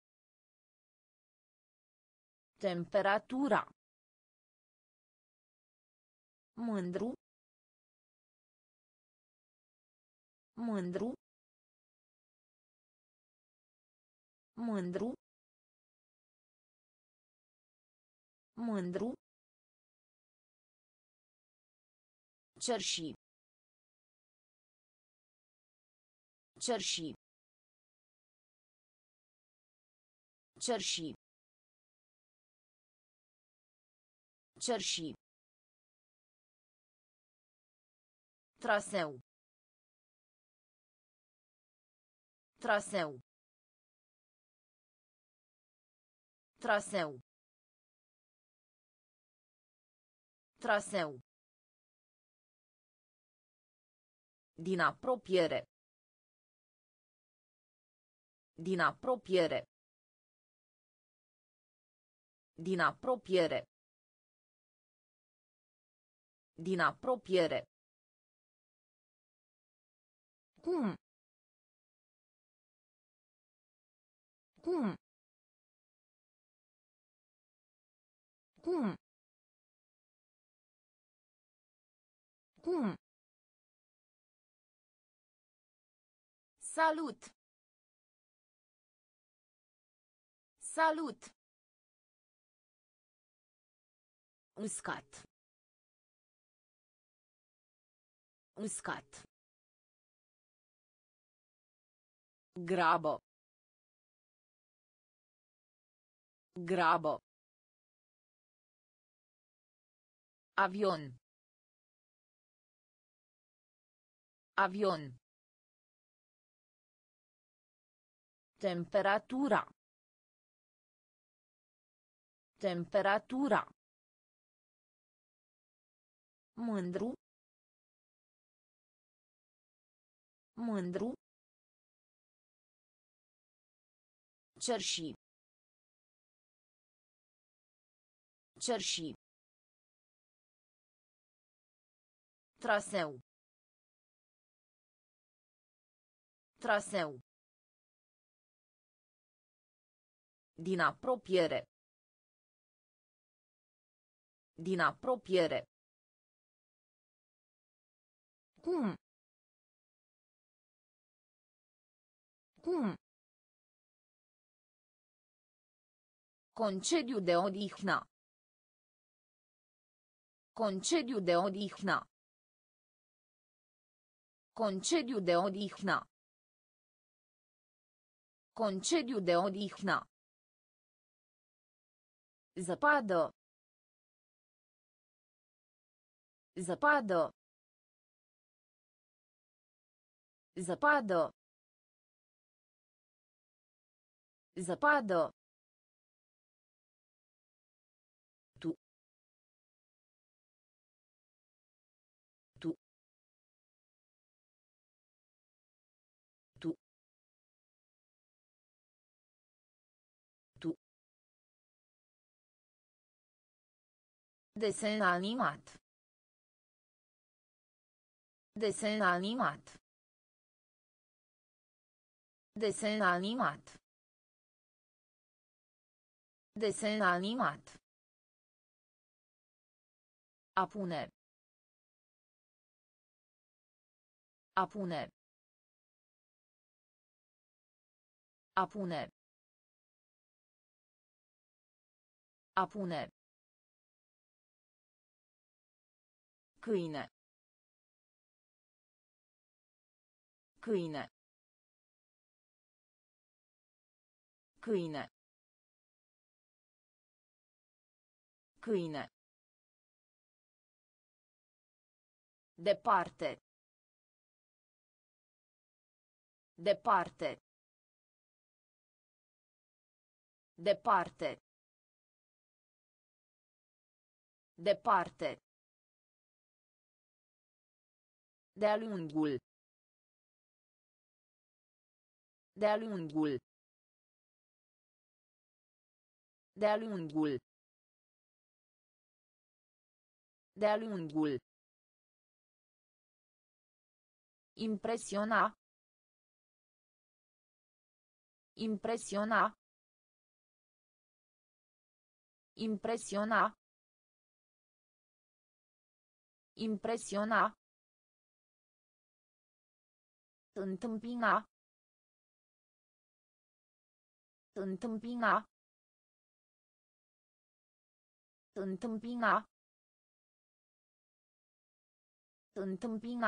Temperatura. Mândru. Mândru. Mândru. Mândru. Cerși. Cerși. Cerși. Cerși. Traseu. Traseu. Traseu. Traseu. Din apropiere. Din apropiere. Din apropiere. Din apropiere. Cum? Cum? Cum? Cum? Salut. Salut. Uscat. Uscat. Grabă. Grabă. Avion. Avion. Temperatura. Temperatura. Mândru. Mândru. Cerși. Cerși. Traseu. Traseu. Din apropiere. Din apropiere. Cum? Cum? Concediu de odihnă. Concediu de odihnă. Concediu de odihnă. Concediu de odihnă. Zăpadă. Zăpadă. Zăpadă. Zăpadă. Tu. Tu. Tu. Tu. Desen animat. Desen animat. Desen animat. Desen animat. A pune. A pune. A pune. A pune. Câine. Câine. Câine. Câine. Departe. Departe. Departe. Departe. De-a lungul. De-a lungul. De-a lungul. De-a lungul. Impresiona. Impresiona. Impresiona. Impresiona. Întâmpina. Întâmpina. Întâmpina. Întâmpina.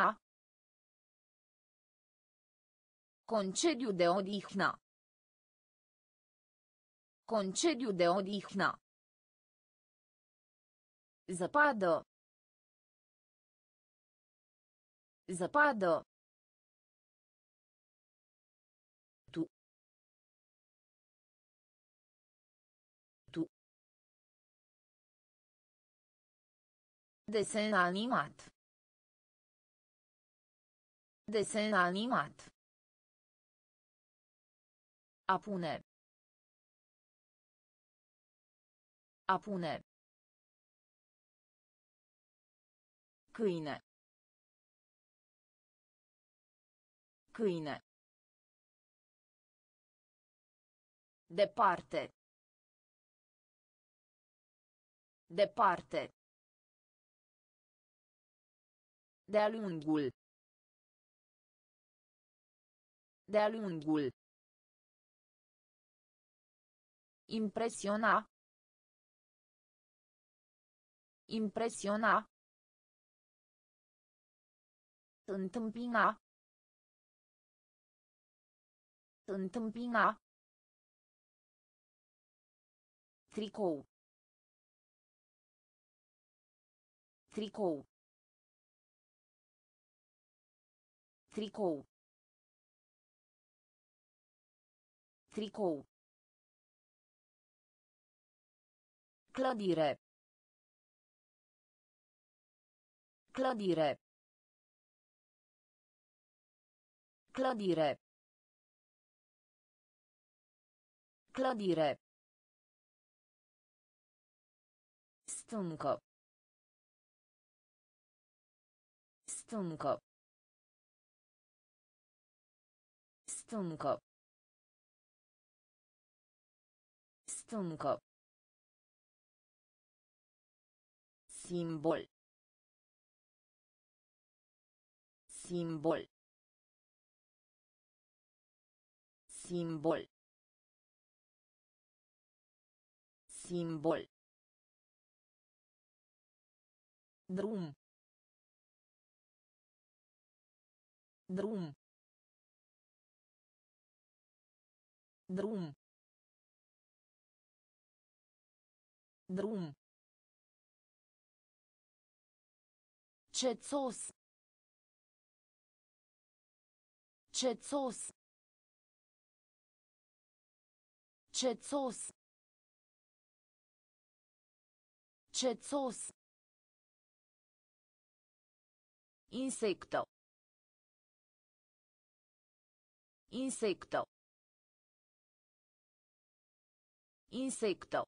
Concediu de odihnă. Concediu de odihnă. Zăpadă. Zăpadă. Tu. Tu. Desen animat. Desen animat. A pune. A pune. Câine. Câine. Departe. Departe. De-a lungul. De-a lungul. Impresiona. Impresiona. Întâmpina. Întâmpina. Tricou. Tricou. Tricou. Tricou. Clădire. Clădire. Clădire. Clădire. Stâncă. Stâncă. Stâncă. Stâncă. Simbol. Simbol. Simbol. Simbol. Drum. Drum. Drum. Drum. Cețos. Cețos. Cețos. Cețos. Insecto. Insecto. Insecto.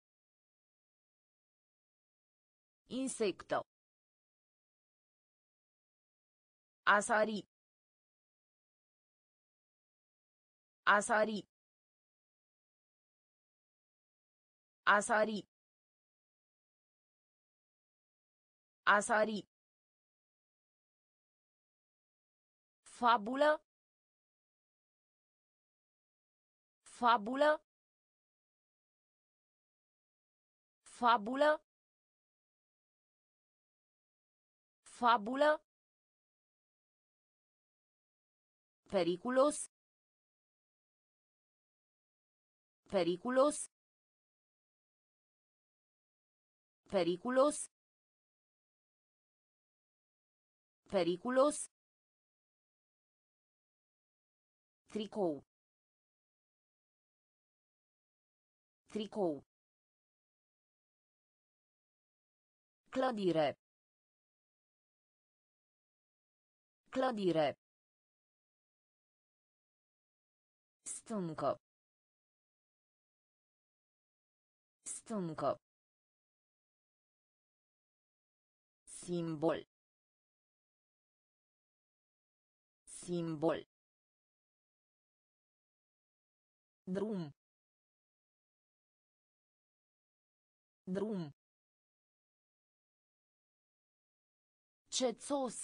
Insecto. A sari. A sari. A sari. A sari. Fabulă. Fabulă. Fabulă. Fabulă. Periculos. Periculos. Periculos. Periculos. Tricou. Tricou. Clădire. Clădire. Stâncă. Stâncă. Simbol. Simbol. Drum. Drum. Cețos.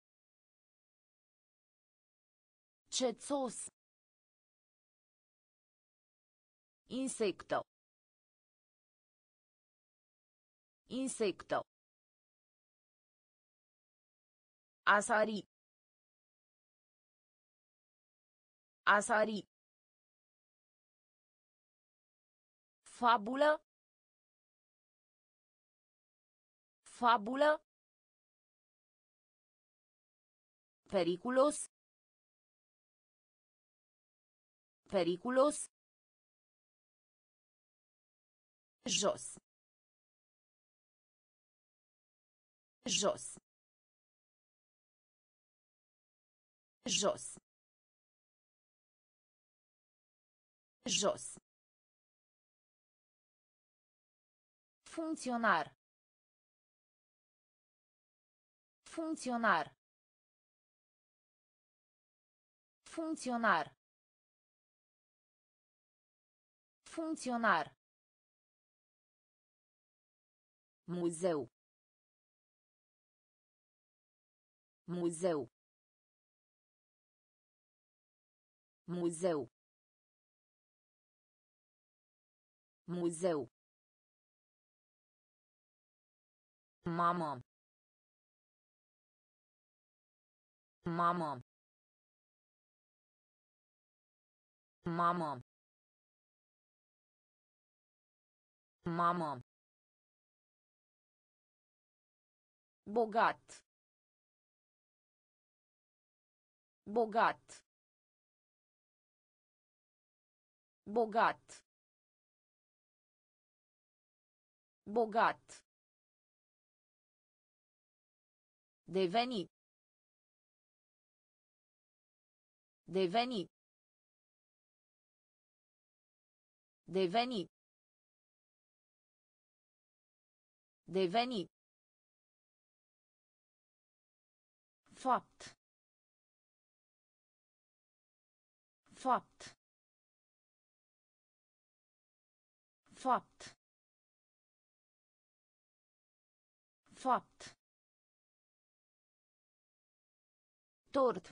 Cețos. Insecto. Insecto. A sari. A sari. Fabulă. Fabulă. Periculos. Periculos. Jos. Jos. Jos. Jos. Funcționar. Funcționar. Funcționar. Funcționar. Muzeu. Muzeu. Muzeu. Muzeu. Mamă. Mamă. Mamă. Mamă. Bogat. Bogat. Bogat. Bogat. Deveni. Deveni. Deveni. Deveni. Fapt. Fapt. Fapt. Fapt. Tort.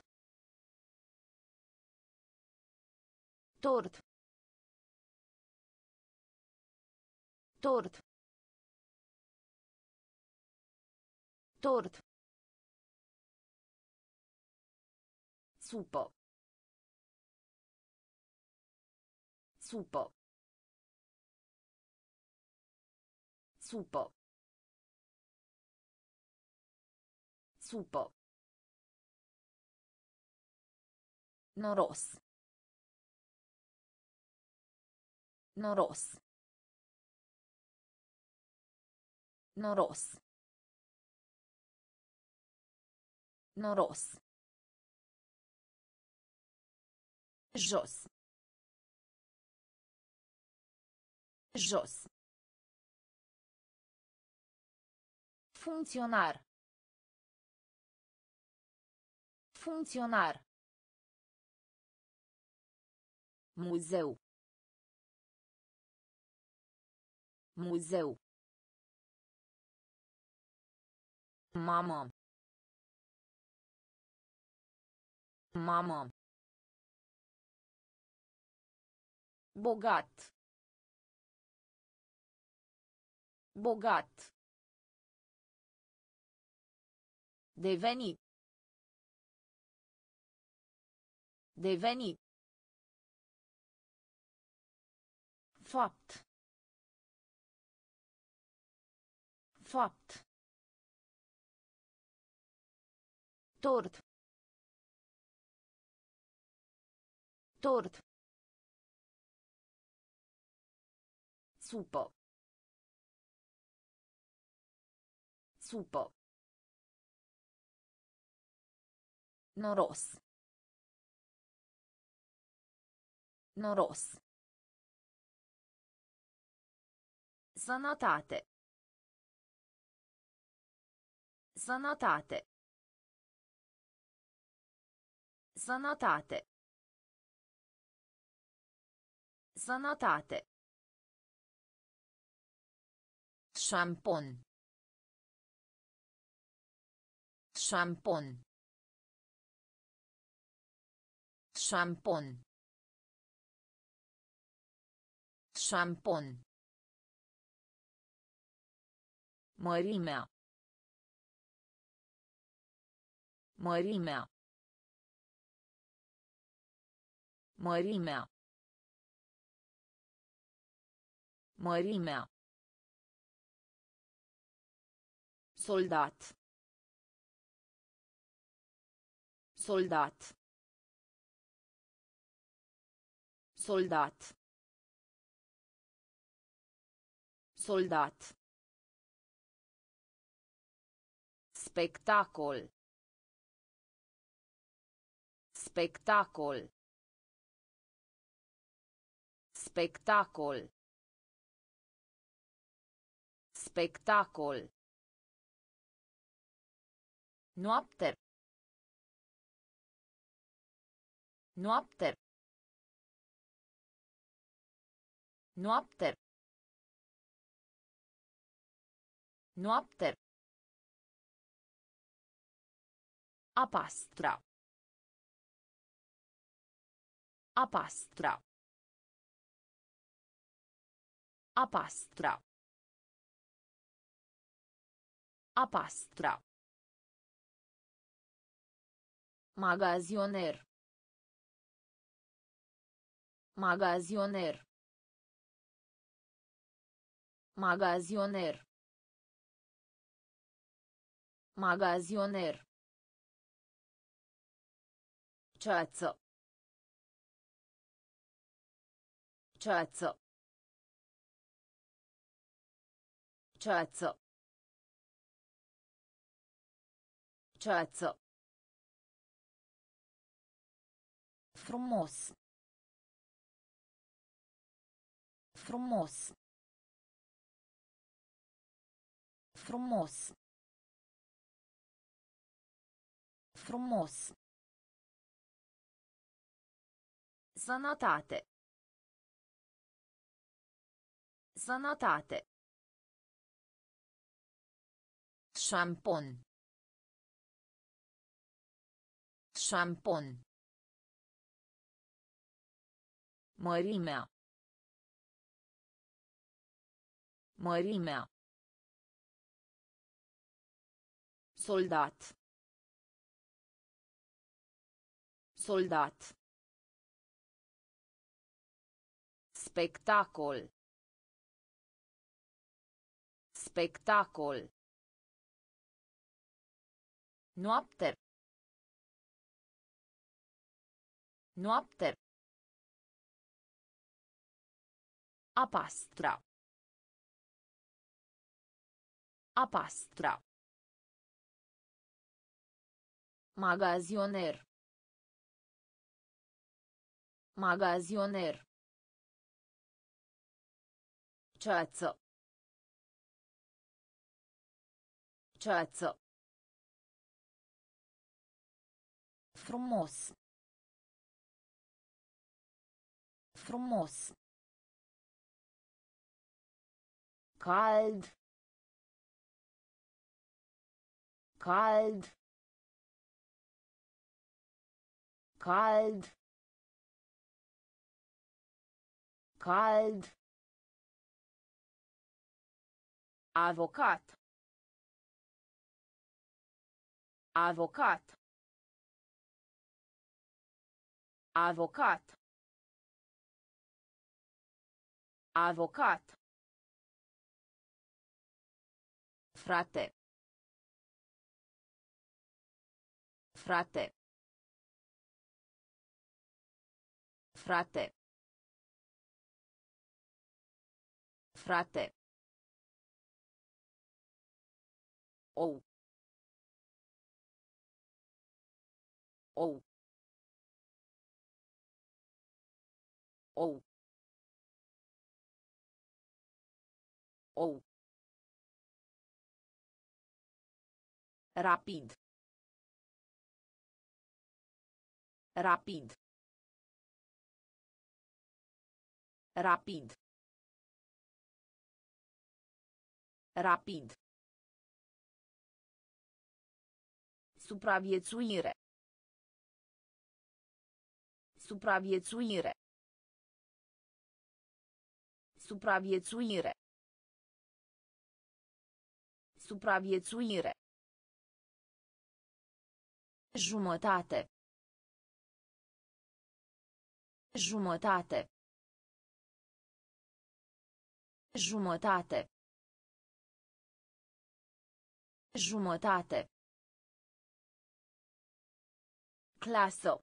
Tort. Tort. Tort. Supă. Supă. Supă. Supă. Noros. Noros. Noros. Noros. Jos. Jos. Funcționar. Funcționar. Muzeu. Muzeu. Mamă. Mamă. Bogat. Bogat. Deveni. Deveni. Fapt. Fapt. Tort. Tort. Supă. Supă. Noros. Noros. Sănătate. Sănătate. Sănătate. Sănătate. Șampon. Șampon. Șampon. Șampon. Mărimea. Mărimea. Mărimea. Mărimea. Soldat. Soldat. Soldat. Soldat. Spectacol. Spectacol. Spectacol. Spectacol. Noapte. Noapte. Noapte. Noapte. A pastra. A pastra. A pastra. A pastra. Magazioner. Magazioner. Magazioner. Magazioner. Ceață. Ceață. Ceață. Ceață. Frumos. Frumos. Frumos. Frumos. Sănătate. Sănătate. Șampon. Șampon. Mărimea. Mărimea. Soldat. Soldat. Spectacol. Spectacol. Noapte. Noapte. A pastra. A pastra. Magazioner. Magazioner. Ceață. Ceață. Frumos. Frumos. Cald. Cald. Cald. Cald. Avocat. Avocat. Avocat. Avocat. Frate. Frate. Frate. Frate. Ou. Ou. Ou. Ou. Rapid. Rapid. Rapid. Rapid. Supraviețuire. Supraviețuire. Supraviețuire. Supraviețuire. Jumătate. Jumătate. Jumătate. Jumătate. Clasă.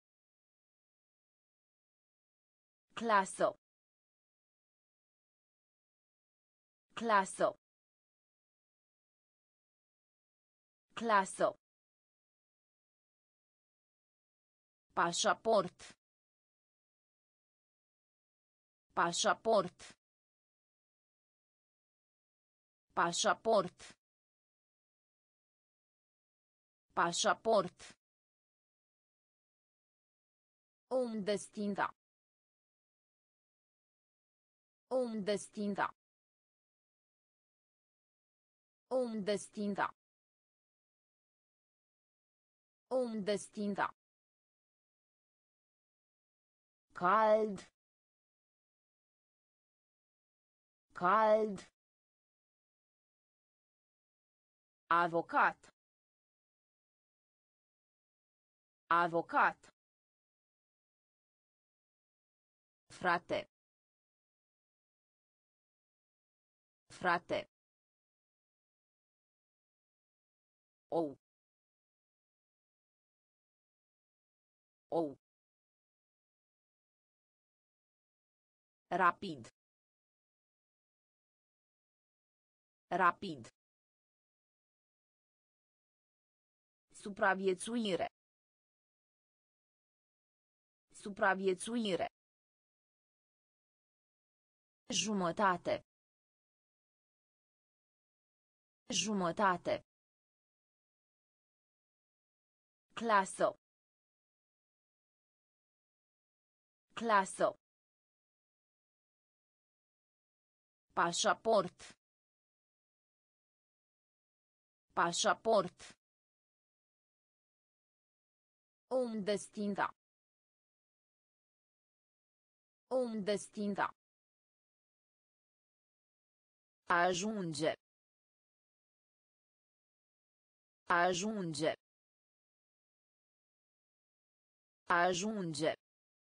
Clasă. Clasă. Clasă. Pașaport. Pașaport. Pașaport. Pașaport. Om destinda. Om destinda. Om destinda. Om destinda. Cald. Cald. Avocat. Avocat. Frate. Frate. Ou. Ou. Rapid. Rapid. Supraviețuire. Supraviețuire. Jumătate. Jumătate. Clasă. Clasă. Pașaport. Pașaport. Om destinda. Om destinda. Ajunge. Ajunge. Ajunge.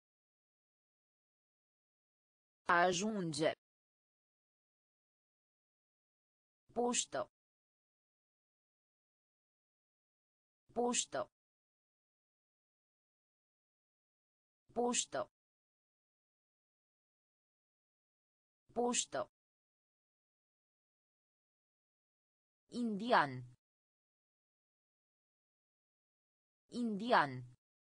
Ajunge. Poștă. Poștă. Poștă. Poștă. Indian. Indian.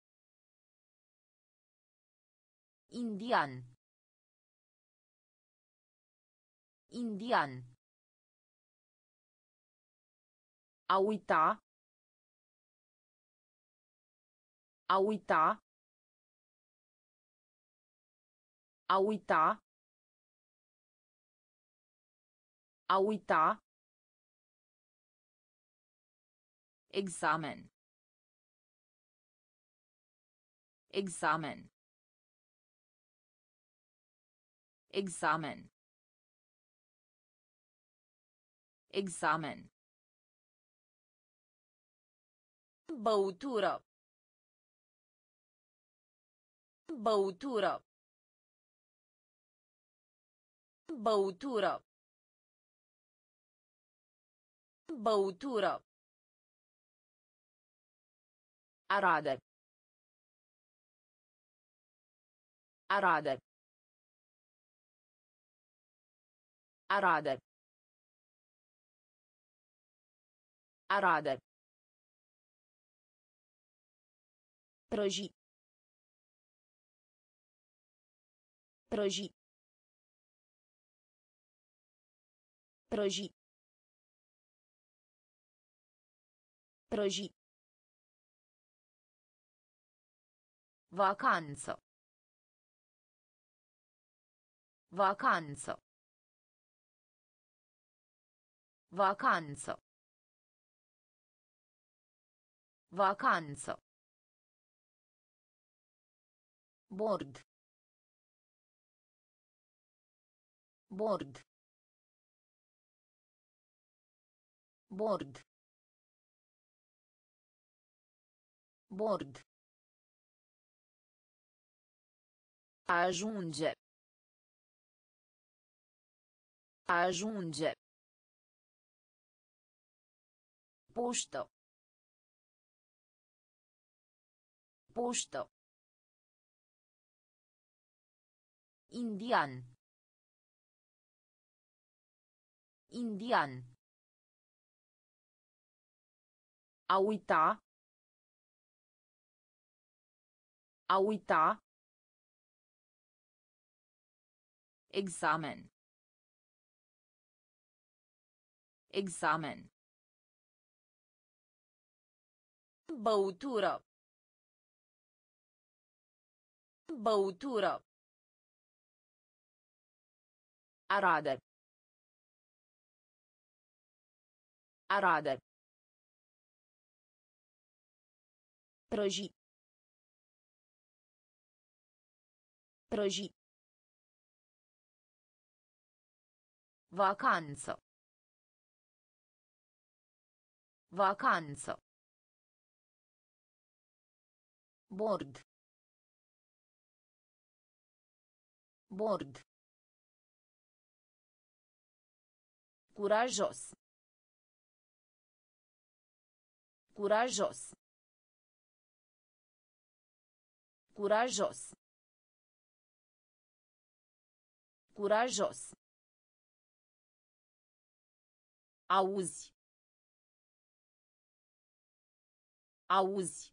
Indian. Indian. A uita. A uita. A uita. A uita. Examen. Examen. Examen. Examen. Băutură. Băutură. Băutură. Băutură. Arade. Arade. Arade. Arade. Prăji. Prăji. Prăji. Prăji. Vacanță. Vacanță. Vacanță. Vacanță. Bord. Bord. Bord. Bord. Ajunge. Ajunge. Poștă. Poștă. Indian. Indian. A uita. A uita. Examen. Examen. Băutură. Băutură. Arade. Arade. Prăji. Prăji. Vacanță. Vacanță. Bord. Bord. Curajos. Curajos. Curajos. Curajos. Auzi. Auzi.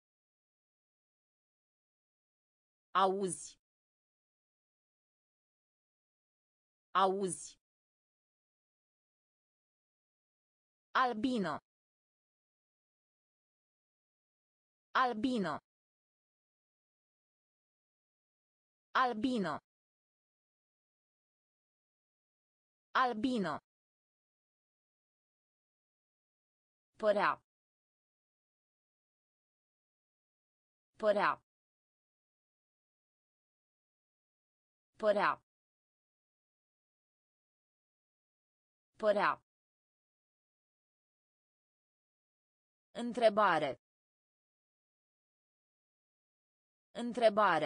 Auzi. Auzi. Albino. Albino. Albino. Albino. Părea. Părea. Părea. Părea. Întrebare. Întrebare.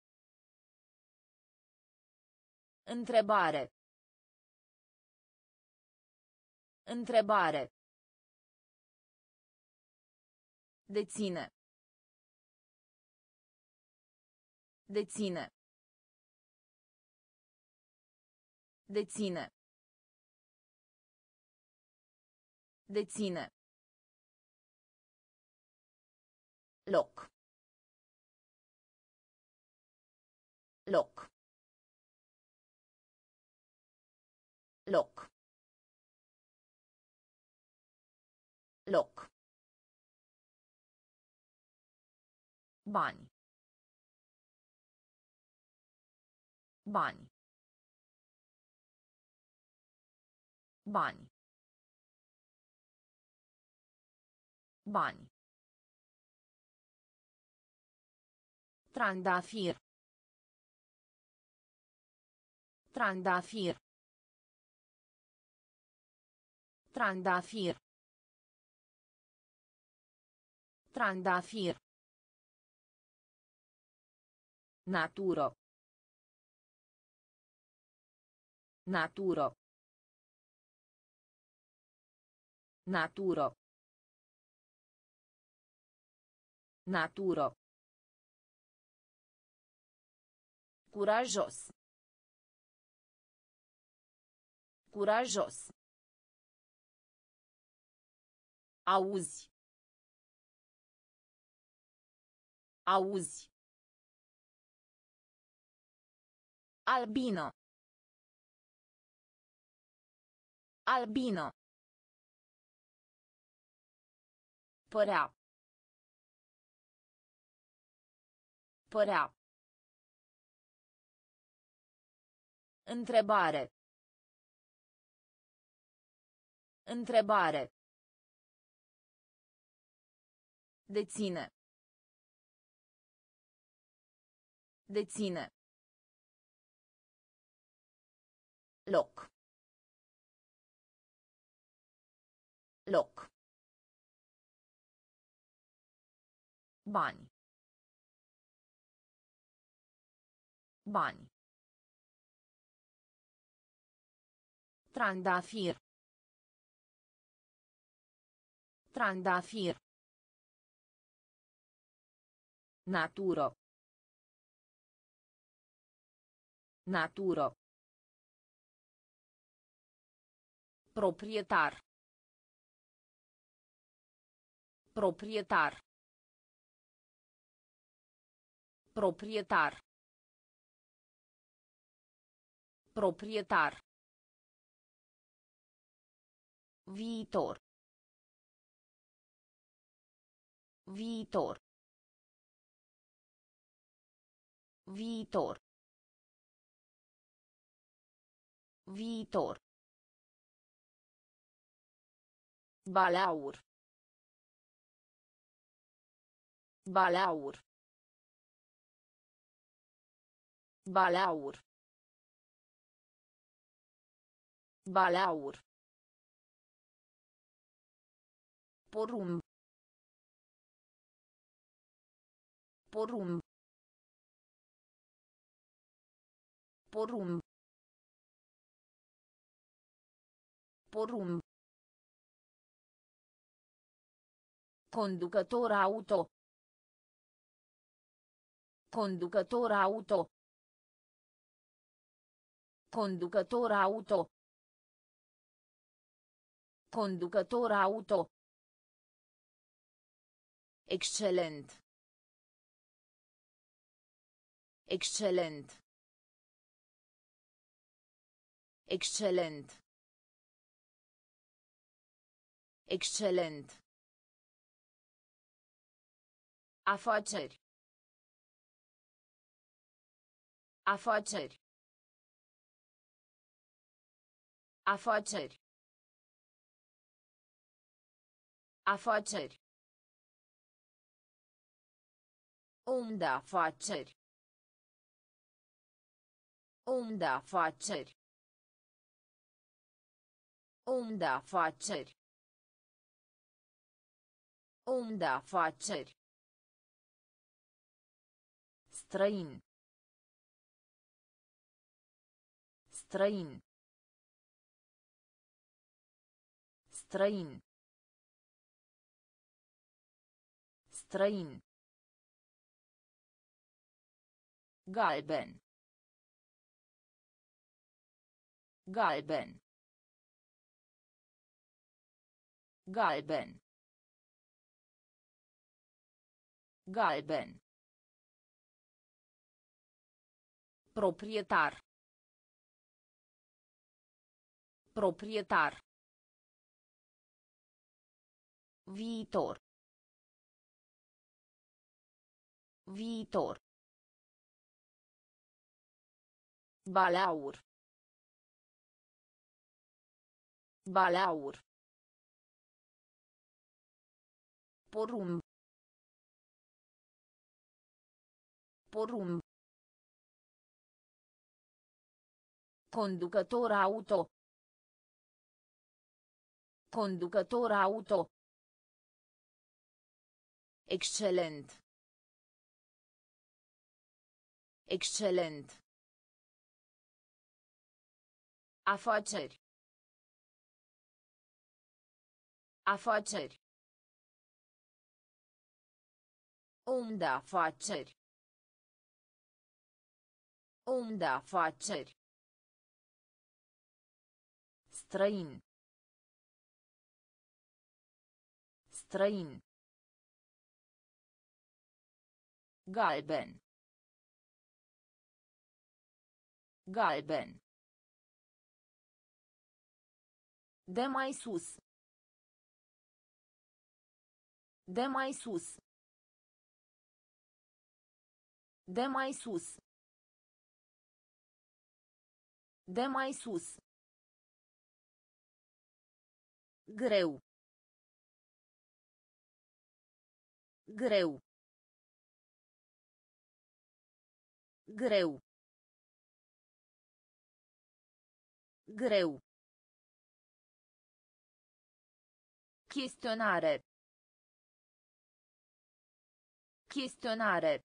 Întrebare. Întrebare. Deține. Deține. Deține. Deține. Loc. Loc. Loc. Loc. Bani. Bani. Bani. Bani. Trandafir. Trandafir. Trandafir. Trandafir. Naturo. Naturo. Naturo. Naturo. Curajos. Curajos. Auzi. Auzi. Albino. Albino. Părea. Părea. Întrebare. Întrebare. Deține. Deține. Loc. Loc. Bani. Bani. Trandafir. Trandafir. Naturo. Naturo. Proprietar. Proprietar. Proprietar. Proprietar. Viitor. Viitor. Viitor. Viitor. Balaur. Balaur. Balaur. Balaur. Porumb. Porumb. Porumb. Porumb. Conducător auto. Conducător auto. Conducător auto. Conducător auto. Excelent. Excelent. Excelent. Excelent. Afaceri. Afaceri. Afaceri. Afaceri. Om de afaceri. Om de afaceri. Om de afaceri. Om de afaceri. Străin. Străin. Străin. Străin. Galben. Galben. Galben. Galben. Proprietar. Proprietar. Viitor. Viitor. Balaur. Balaur. Porumb. Porumb. Conducător auto. Conducător auto. Excelent. Excelent. Afaceri. Afaceri. Om de afaceri. Om de afaceri. Străin. Străin. Galben. Galben. De mai sus. De mai sus. De mai sus. De mai sus. Greu. Greu. Greu. Greu. Chestionare. Chestionare.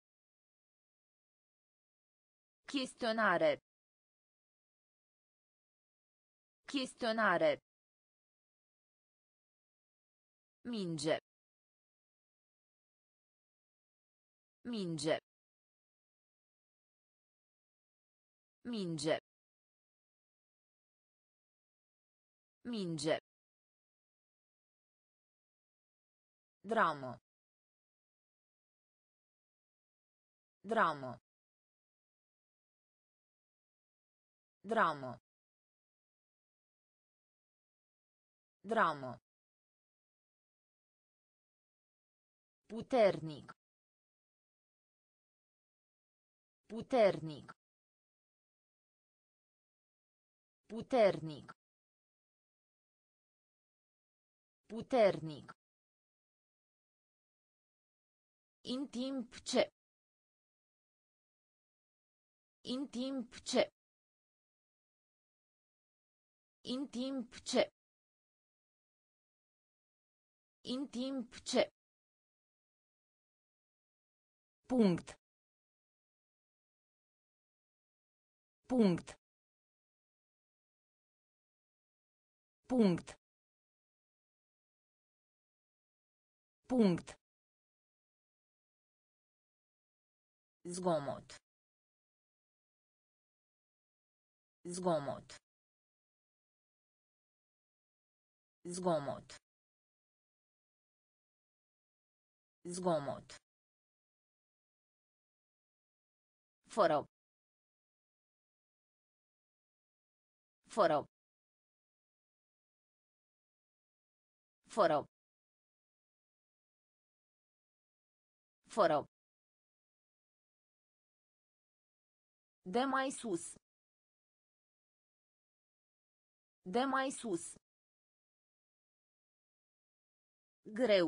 Chestionare. Chestionare. Minge. Minge. Minge. Minge. Dramă. Dramă. Dramă. Dramă. Puternic. Puternic. Puternic. Puternic. In timp ce. In timp ce. In timp ce. In timp ce. Punct. Punct. Punct. Punct. Zgomot. Zgomot. Zgomot. Zgomot. Fără. Fără. Fără. Fără. De mai sus. De mai sus. Greu.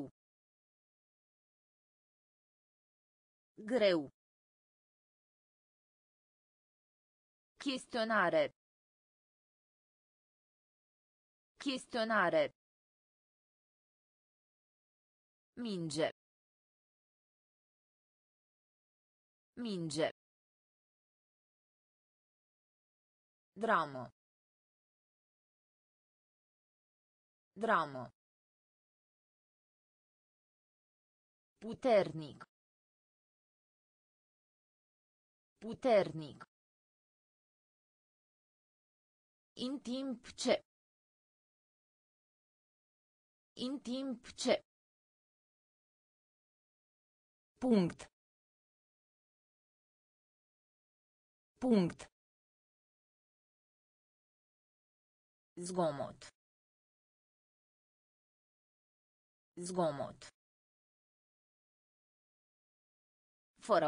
Greu. Chestionare. Chestionare. Minge. Minge. Dramă. Dramă. Puternic. Puternic. În timp ce. În timp ce. Punct. Punct. Zgomot. Zgomot. Fără.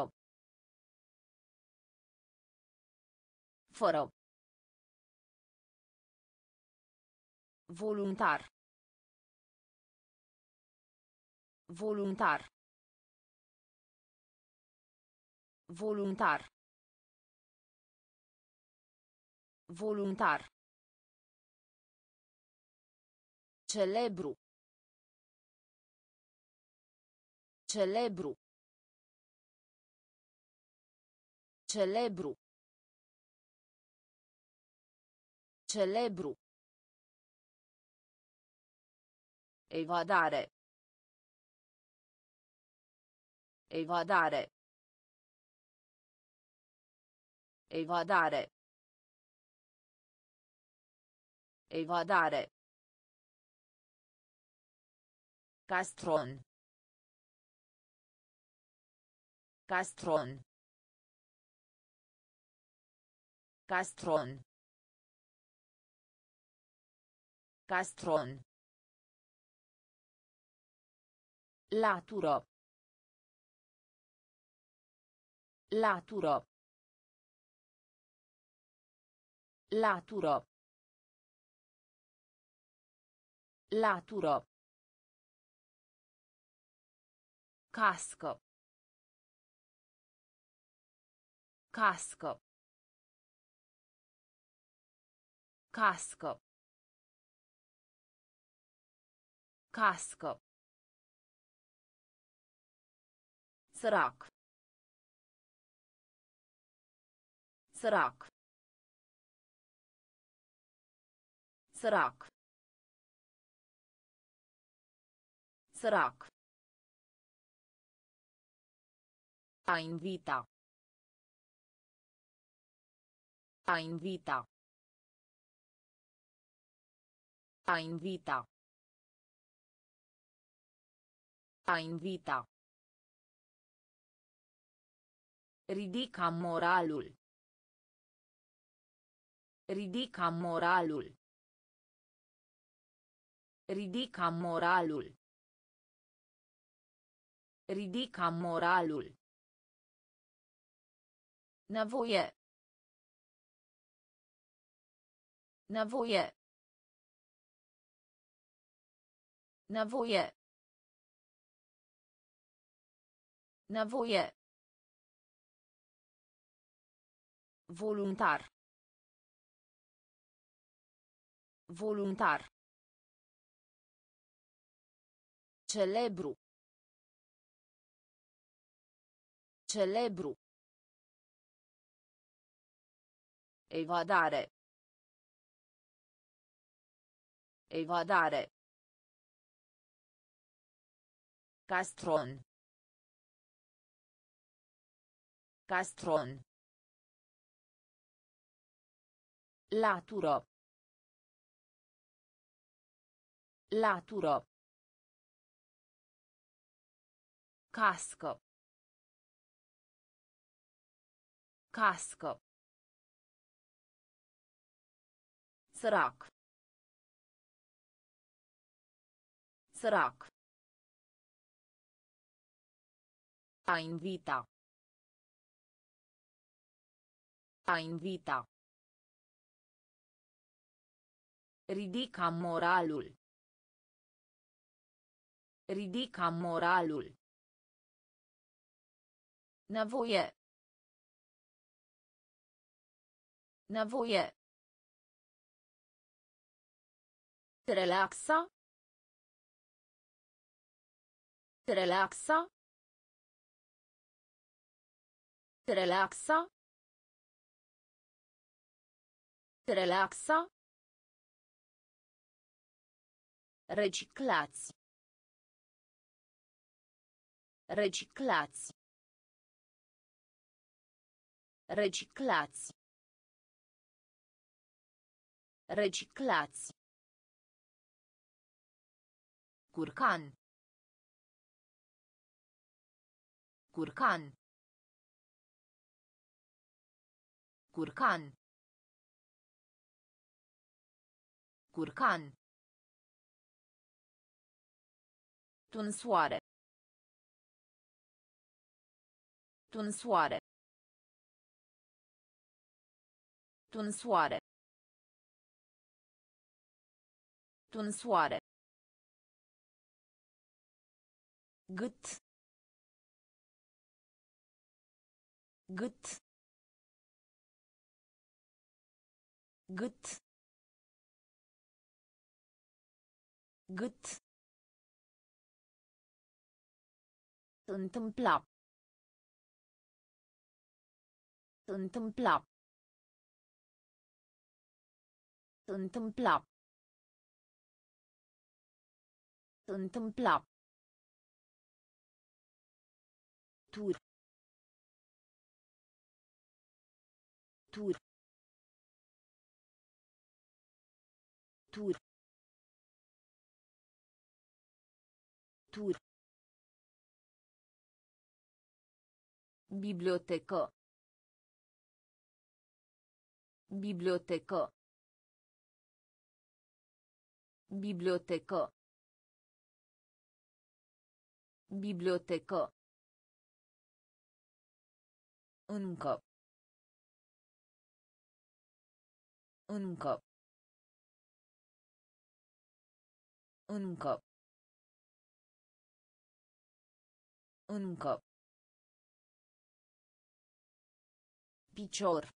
Fără. Voluntar. Voluntar. Voluntar. Voluntar. Celebru. Celebru. Celebru. Celebru. Evadare. Evadare. Evadare. Evadare. Castron. Castron. Castron. Castron. Latură. Latură. Latură. Latură. Cască. Cască. Cască. Cască. Sărac. Sărac. Sărac. Sărac. A invita. A invita. A invita. A invita. Ridica moralul. Ridica moralul. Ridica moralul. Ridica moralul. Nevoie. Nevoie. Nevoie. Nevoie. Voluntar. Voluntar. Celebru. Celebru. Evadare. Evadare. Castron. Castron. Laturo. Laturo. Casco. Casco. Sărac. Sărac. A invita. A invita. Ridica moralul. Ridica moralul. Nevoie. Nevoie. Relaxa. Relaxa. Relaxa. Relaxa. Reciclați. Reciclați. Reciclați. Reciclați. Curcan. Curcan. Curcan. Curcan. Tunsoare. Tunsoare. Tunsoare. Tunsoare. Gât. Gât. Gât. Gât. Întâmpla. Întâmpla. Întâmpla. Întâmpla. Tur. Tur. Tur. Tur. Bibliotecă. Bibliotecă. Bibliotecă. Bibliotecă. Încă. Încă. Încă. Încă. Picior.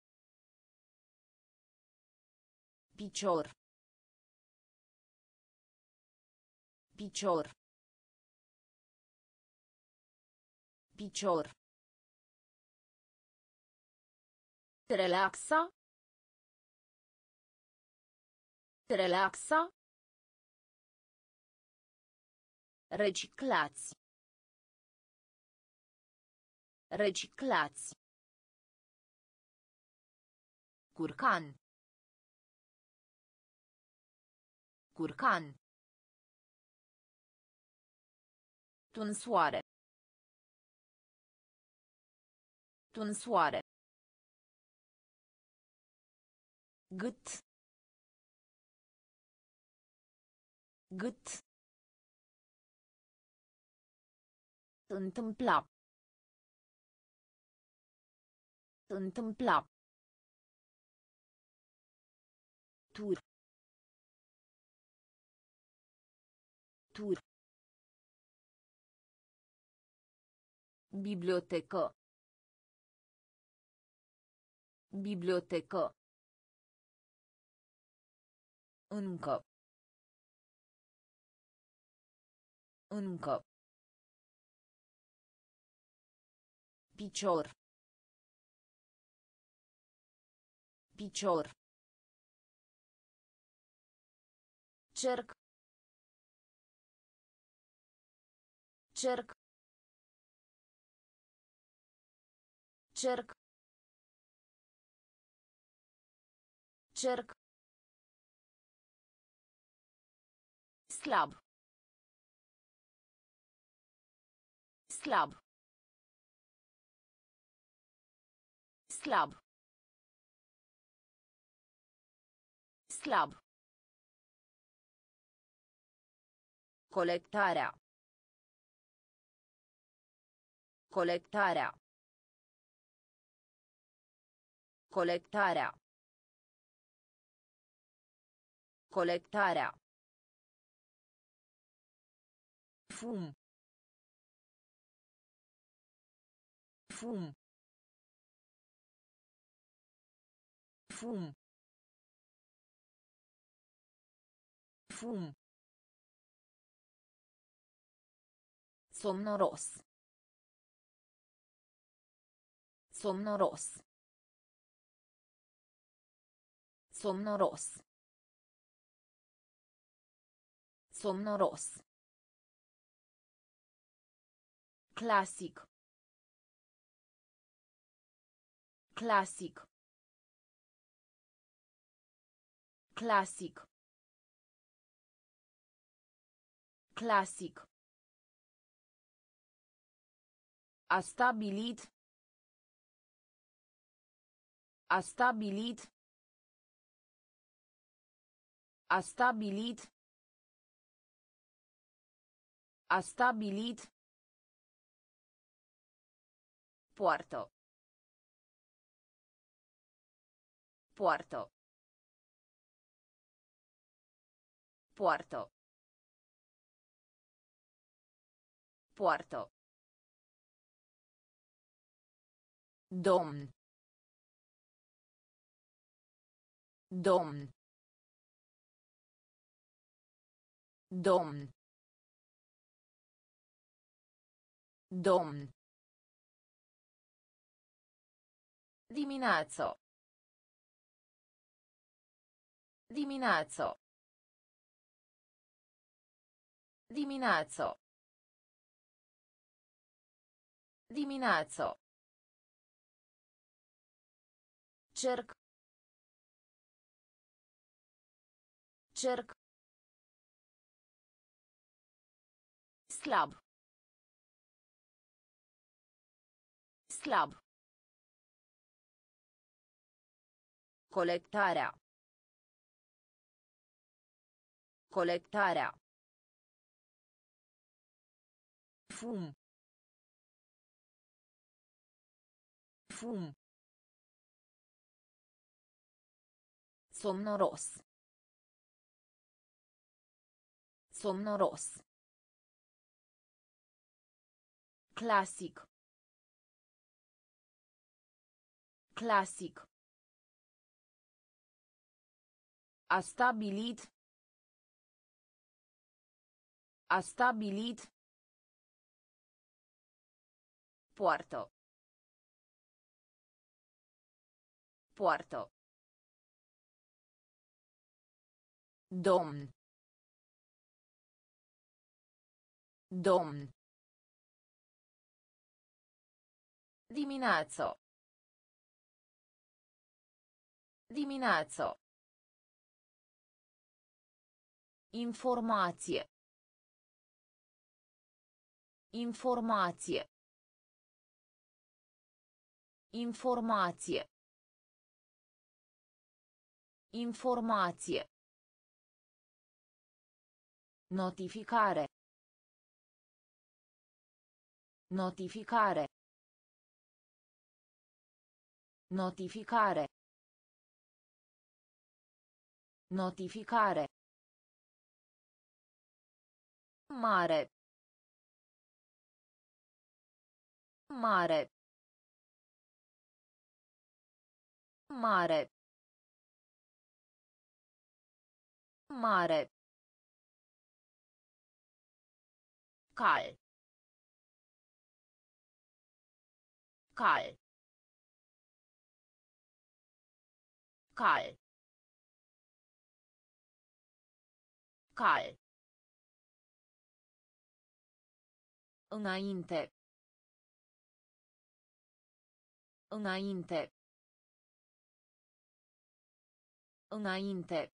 Picior. Picior. Picior. Relaxa. Relaxa. Reciclați. Reciclați. Curcan. Curcan. Tunsoare. Tunsoare. Gât. Gât. Întâmpla. Întâmpla. Tur. Tur. Bibliotecă. Bibliotecă. Încă. Încă. Picior. Picior. Cerc. Cerc. Cerc. Cerc. Slab. Slab. Slab. Slab. Colectarea. Colectarea. Colectarea. Colectarea. Fum. Fum. Fum. Fum. Somnoros. Somnoros. Somnoros. Somnoros. Clasic. Clasic. Clasic. Clasic. A stabilit. A stabilit. A stabilit. A stabilit. Poartă. Poartă. Poartă. Poartă. Domn. Domn. Domn. Domn. Dimineață. Dimineață. Dimineață. Dimineață. Cerc. Cerc. Slab. Slab. Colectarea. Colectarea. Fum. Fum. Somnoros. Somnoros. Clasic. Clasic. A stabilit. A stabilit. Poartă. Poartă. Domn. Domn. Dimineață. Dimineață. Informație. Informație. Informație. Informație. Notificare. Notificare. Notificare. Notificare. Mare. Mare. Mare. Mare. Cal. Cal. Cal. Cal. Înainte. Înainte. Înainte.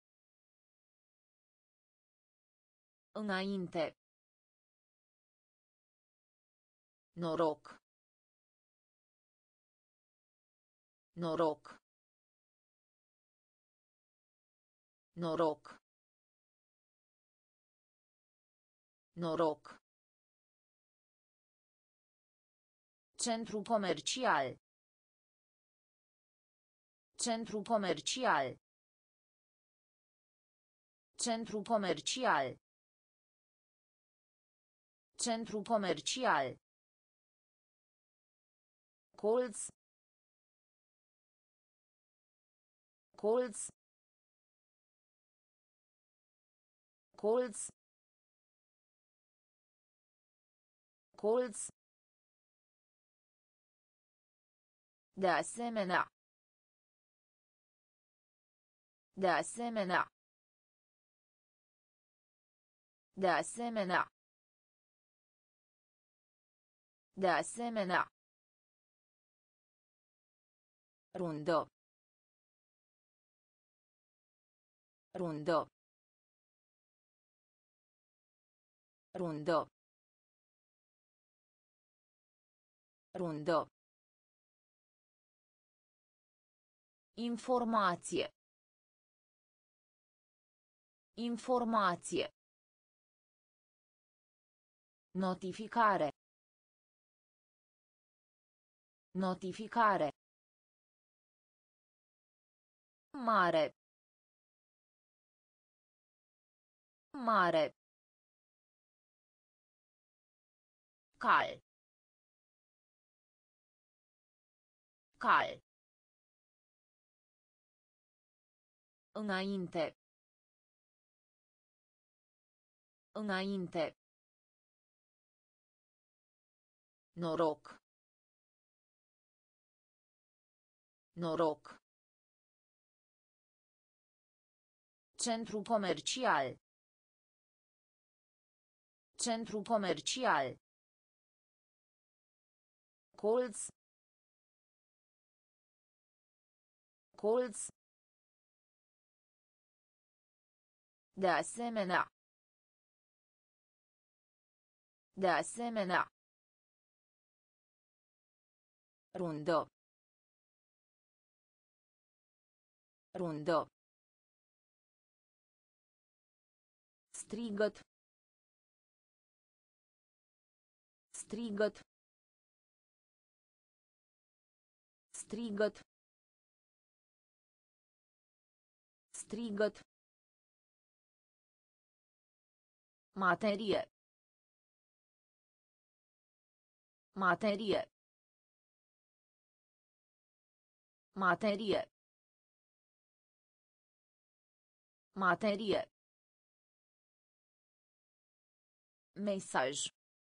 Înainte. Noroc. Noroc. Noroc. Noroc. Centru comercial. Centru comercial. Centru comercial. Centru comercial. Colț. Colț. Colț. Colț. De asemenea. De asemenea. De asemenea. De asemenea. Rundă. Rundă. Rundă. Rundă. Informație. Informație. Notificare. Notificare. Mare. Mare. Cal. Cal. Înainte. Înainte. Noroc. Noroc. Centru comercial. Centru comercial. Colț. Colț. De asemenea. De asemenea. Rundă. Rundă. Strigăt. Strigăt. Strigăt. Strigăt. Materie. Materie. Materie. Materie. Mesaj.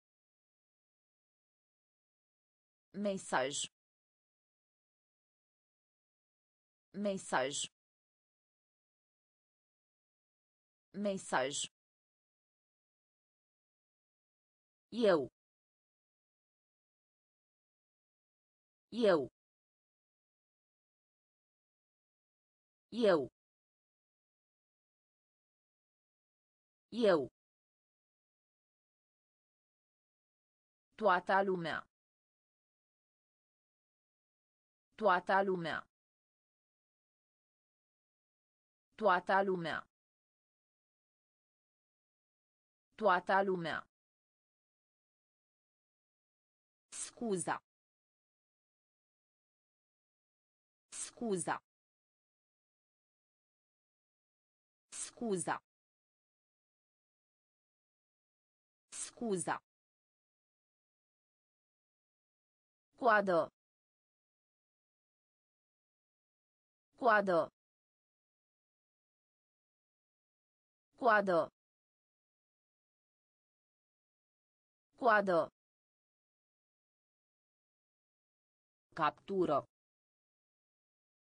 Mesaj. Mesaj. Mesaj. Eu. Eu. Eu. Eu. Toată lumea. Toată lumea. Toată lumea. Toată lumea. Scuza. Scuza. Scuza. Scuza. Coadă. Coadă. Coadă. Coadă. Captură.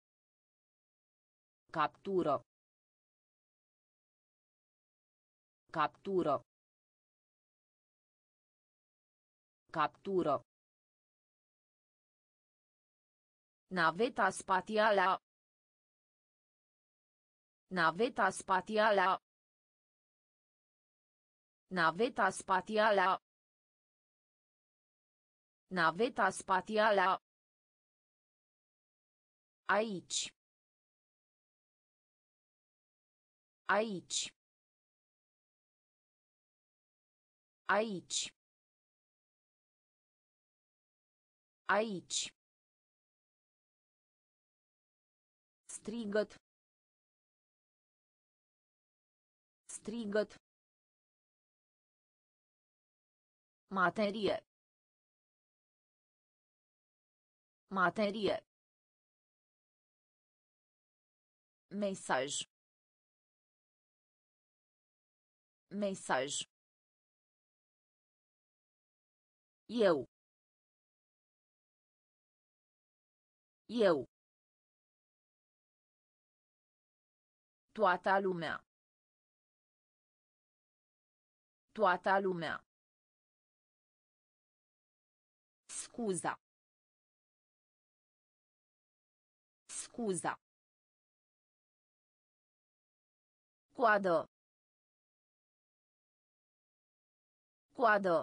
Captură. Captură. Captură. Naveta spațială. Naveta spațială. Naveta spațială. Naveta spațială. Aici. Aici. Aici. Aici. Strigăt. Strigăt. Materie. Materie. Mesaj. Mesaj. Eu. Eu. Toată lumea. Toată lumea. Scuza. Scuza. Coadă. Coadă.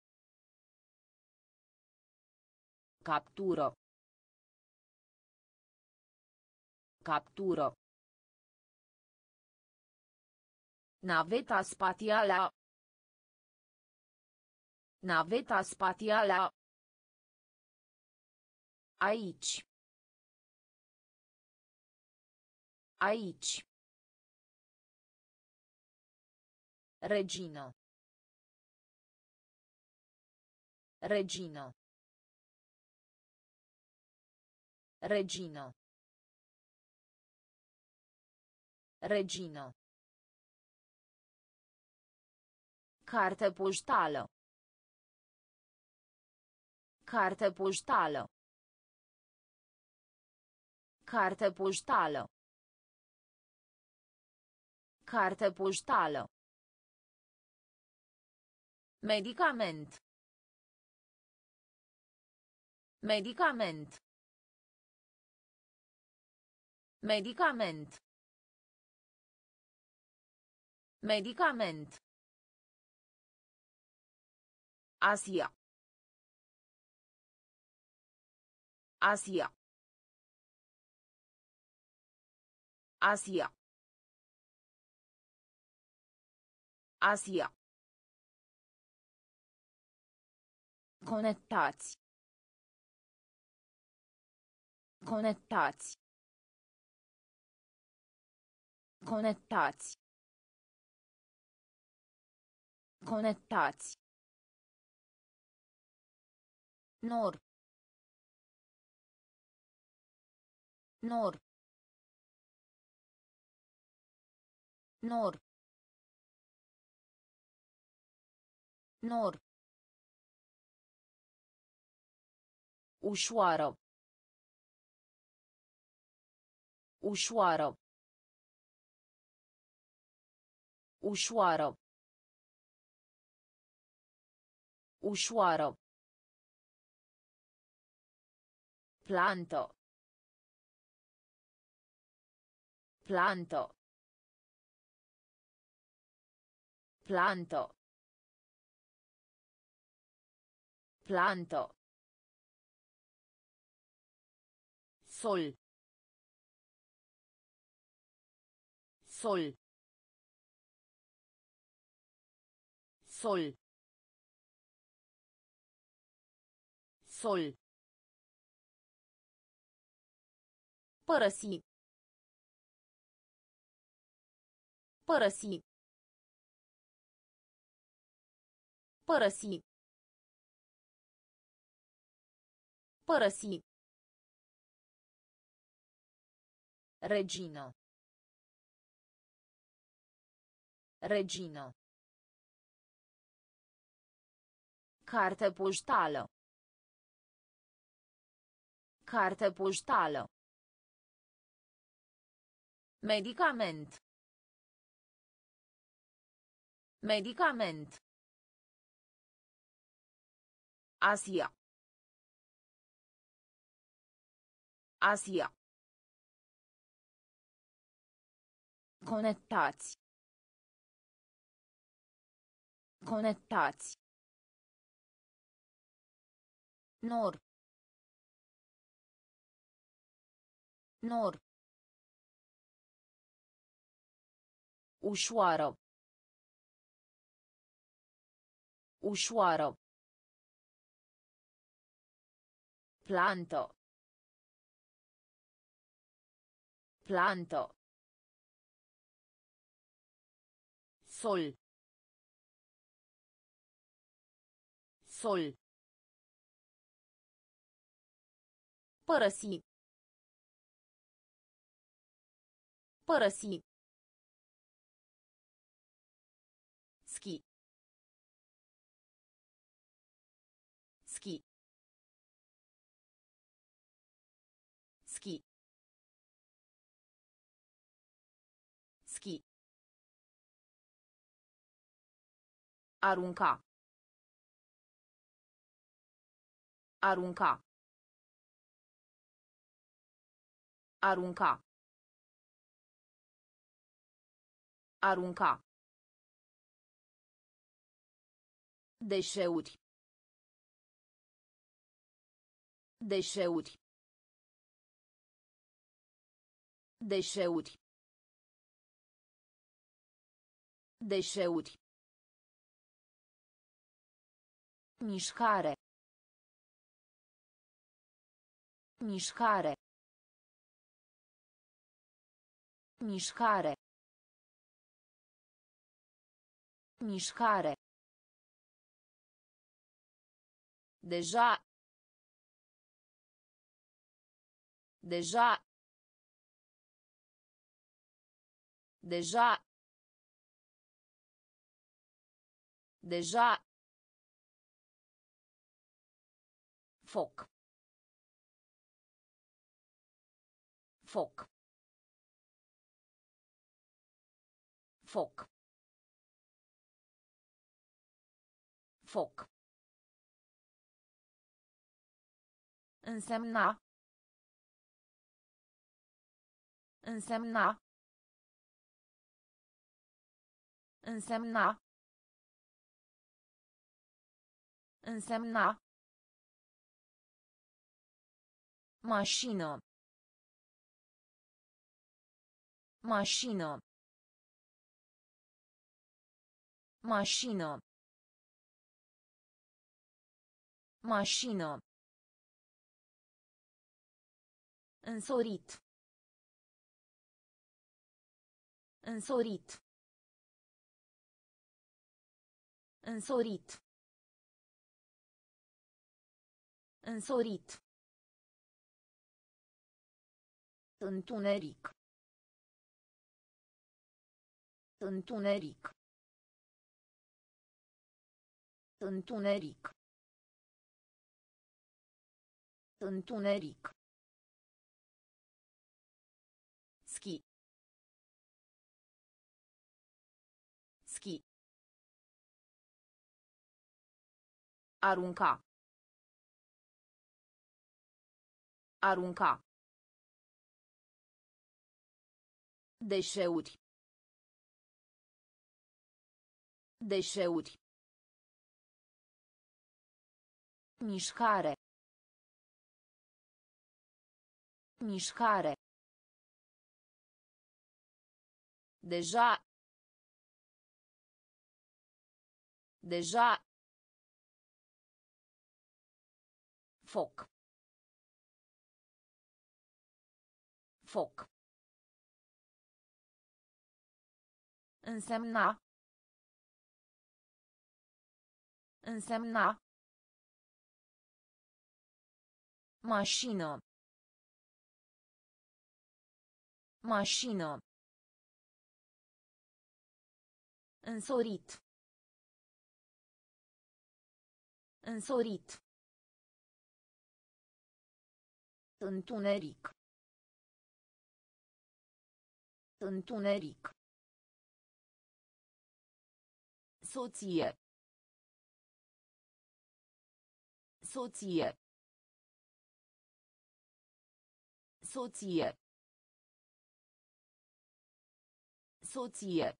Captură. Captură. Naveta spațială. Naveta spațială. Aici. Aici. Regină. Regină. Regină. Regină. Carte poștală. Carte poștală. Carte poștală. Carte poștală. Medicament. Medicament. Medicament. Medicament. Asia. Asia. Asia. Asia. Conectați. Conectați. Conectați. Conectați. Nor. Nor. Nor. Nor. Ușoară. Ușoară. Ușoară. Ușoară. Plantă. Plantă. Plantă. Plantă. Sol. Sol. Sol. Sol. Părăsi. Părăsi. Părăsi. Părăsi. Regină. Regină. Carte poștală. Carte poștală. Medicament. Medicament. Asia. Asia. Conectați. Conectați. Nor. Nor. Ușoară. Ușoară. Plantă. Plantă. Sol. Sol. Părăsi. Părăsi. Schi. Schi. Schi. Schi. Arunca. Arunca. Arunca. Arunca. Deșeuri. Deșeuri. Deșeuri. Deșeuri. Mișcare. Mișcare. Mișcare. Mișcare. Deja. Deja. Deja. Deja. Foc. Foc. Foc. Foc. Însemna. Însemna. Însemna. Însemna. Mașină. Mașină. Mașină. Mașină. Însorit. Însorit. Însorit. Însorit. Întuneric. Întuneric. Întuneric. Întuneric. Schi. Schi. Arunca. Arunca. Deșeuri. Deșeuri. Mișcare. Mișcare. Deja. Deja. Foc. Foc. Însemna. Însemna. Mașină. Mașină. Însorit. Însorit. Întuneric. Întuneric. Soție. Soție. Soție. Soție.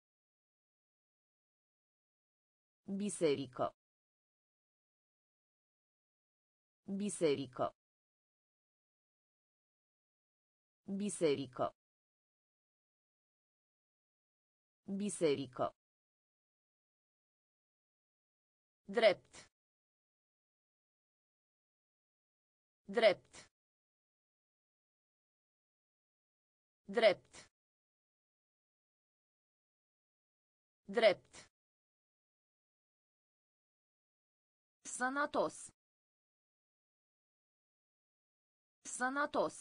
Biserică. Biserică. Biserică. Biserică. Drept. Drept. Drept. Drept. Sănătos. Sănătos.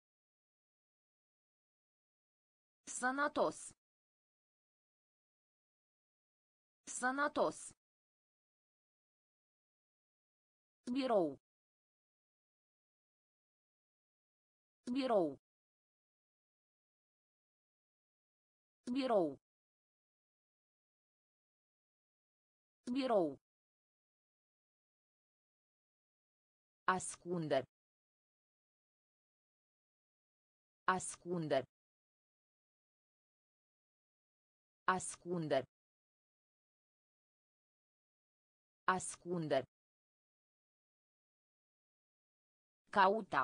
Sănătos. Sănătos. Birou. Birou. Birou. Birou. Ascunde. Ascunde. Ascunde. Ascunde. Cauta.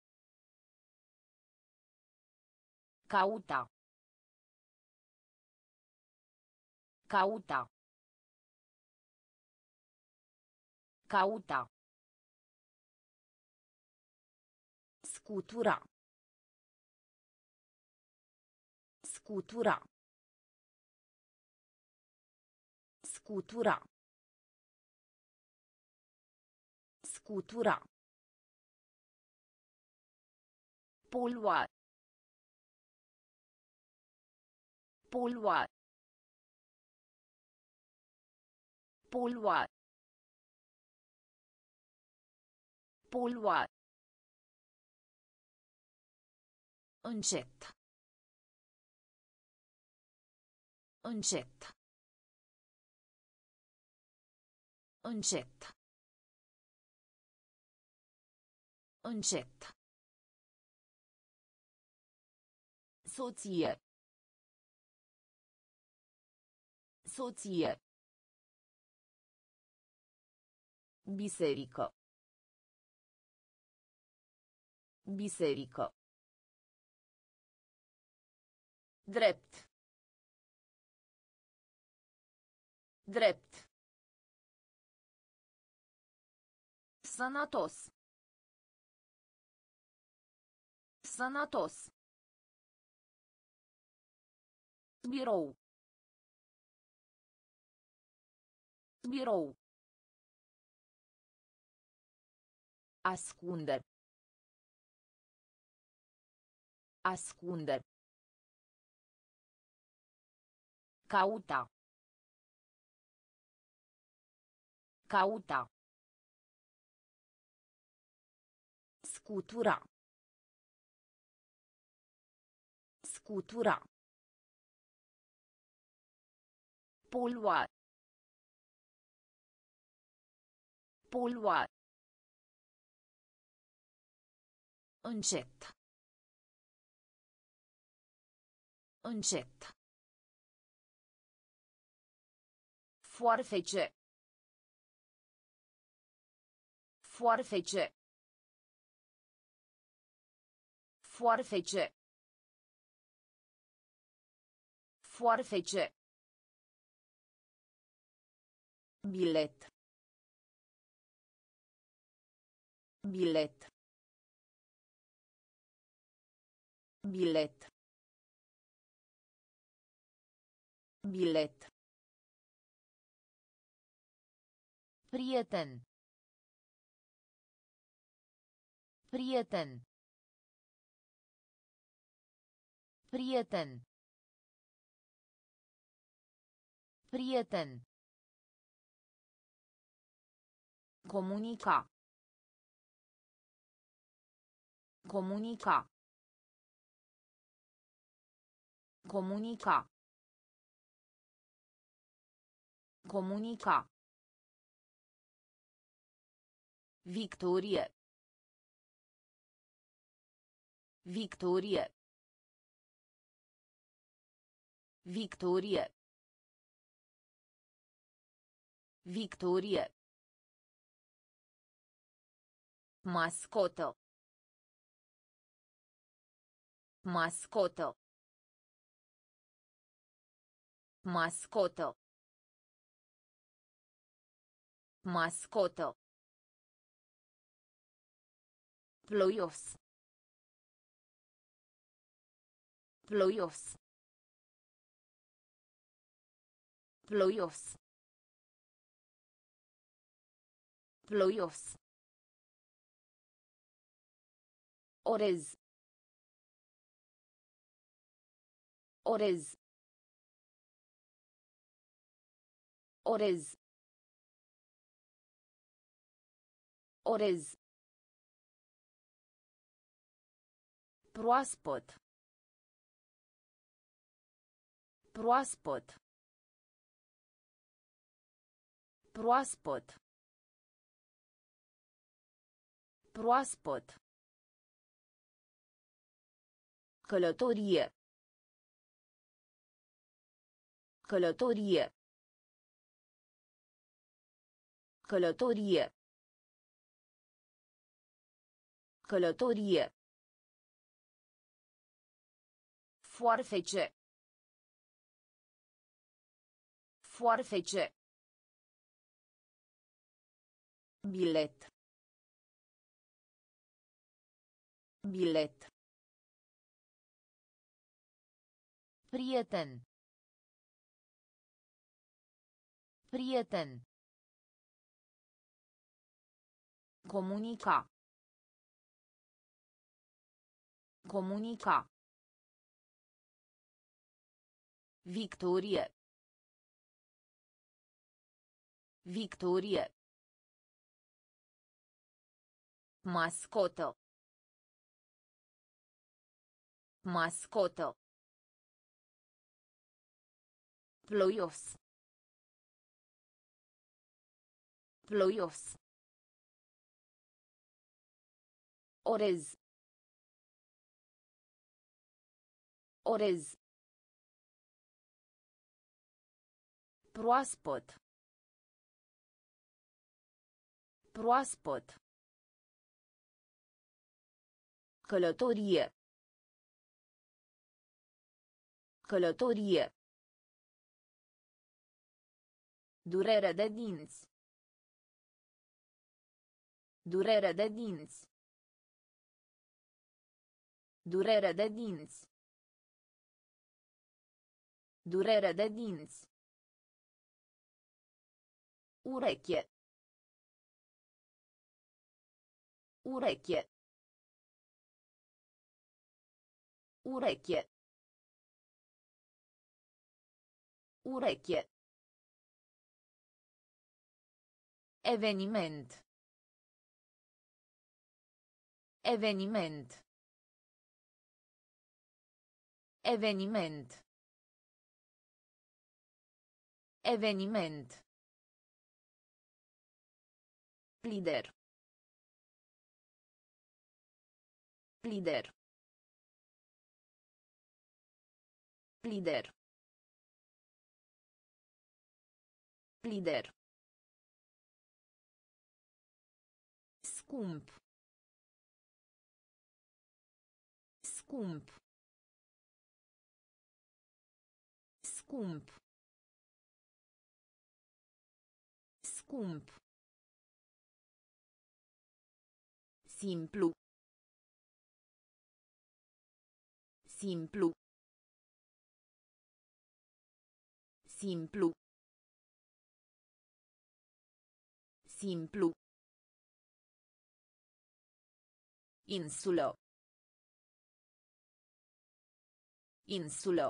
Cauta. Cauta. Cauta. Scutura. Scutura. Scutura. Scutura. Polua. Polua. Polua. Polua. Încet. Încet. Încet. Încet. Soție. Soție. Biserică. Biserică. Drept. Drept. Sănătos. Sănătos. Birou. Birou. Ascunde. Ascunde. Cauta. Cauta. Scutura. Scutura. Polua. Polua. Încet. Încet. Foarfece. Foarfece. Foarfece. Foarfece. Bilet. Bilet. Bilet. Bilet. Prieten. Prieten. Prieten. Prieten. Comunica. Comunica. Comunica. Comunica. Victorie. Victorie. Victorie. Victorie. Mascotă. Mascotă. Mascotă. Mascotă. Ploios. Ploios. Ploios. Ploios. Orez. Orez. Orez. Orez. Proaspăt. Proaspăt. Proaspăt. Proaspăt. Călătorie. Călătorie. Călătorie. Călătorie. Foarfece. Foarfece. Bilet. Bilet. Prieten. Prieten. Comunica. Comunica. Victorie. Victorie. Mascotă. Mascotă. Ploios. Ploios. Orez. Orez. Proaspăt. Proaspăt. Călătorie. Călătorie. Durere de dinți. Durere de dinți. Durere de dinți. Durere de dinți. Ureche. Ureche. Ureche. Ureche. Eveniment. Eveniment. Eveniment. Eveniment. Lider. Lider. Lider. Lider. Scump. Scump. Scump. Scump. Simplu. Simplu. Simplu. Simplu. Insulă. Insulă.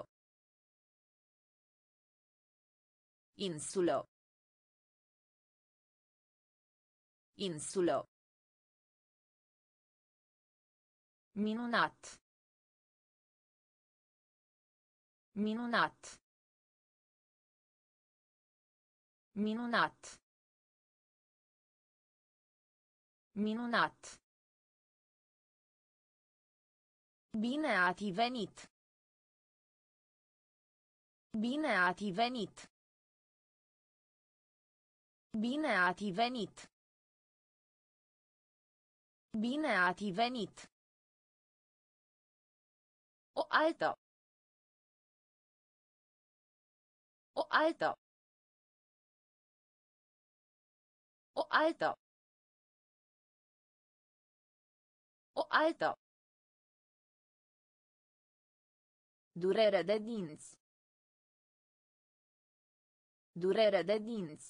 Insulă. Insulă. Minunat. Minunat. Minunat. Minunat. Bine ați venit. Bine ați venit. Bine ați venit. Bine ați venit. O altă. O altă. O altă. O altă. Durere de dinți. Durere de dinți.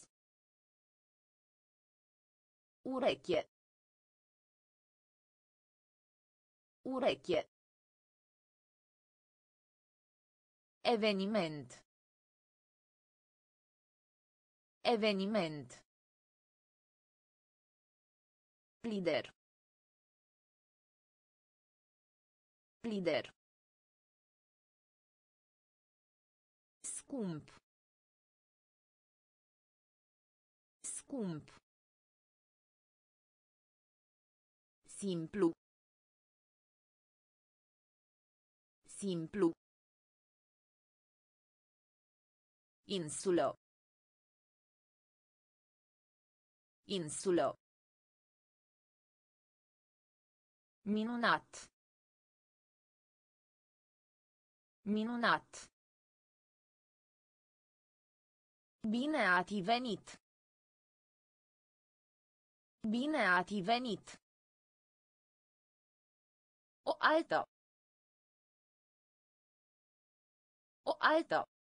Ureche. Ureche. Eveniment. Eveniment. Lider. Lider. Scump. Scump. Simplu. Simplu. Insulă. Insulă. Minunat. Minunat. Bine ați venit. Bine ați venit. O altă. O altă.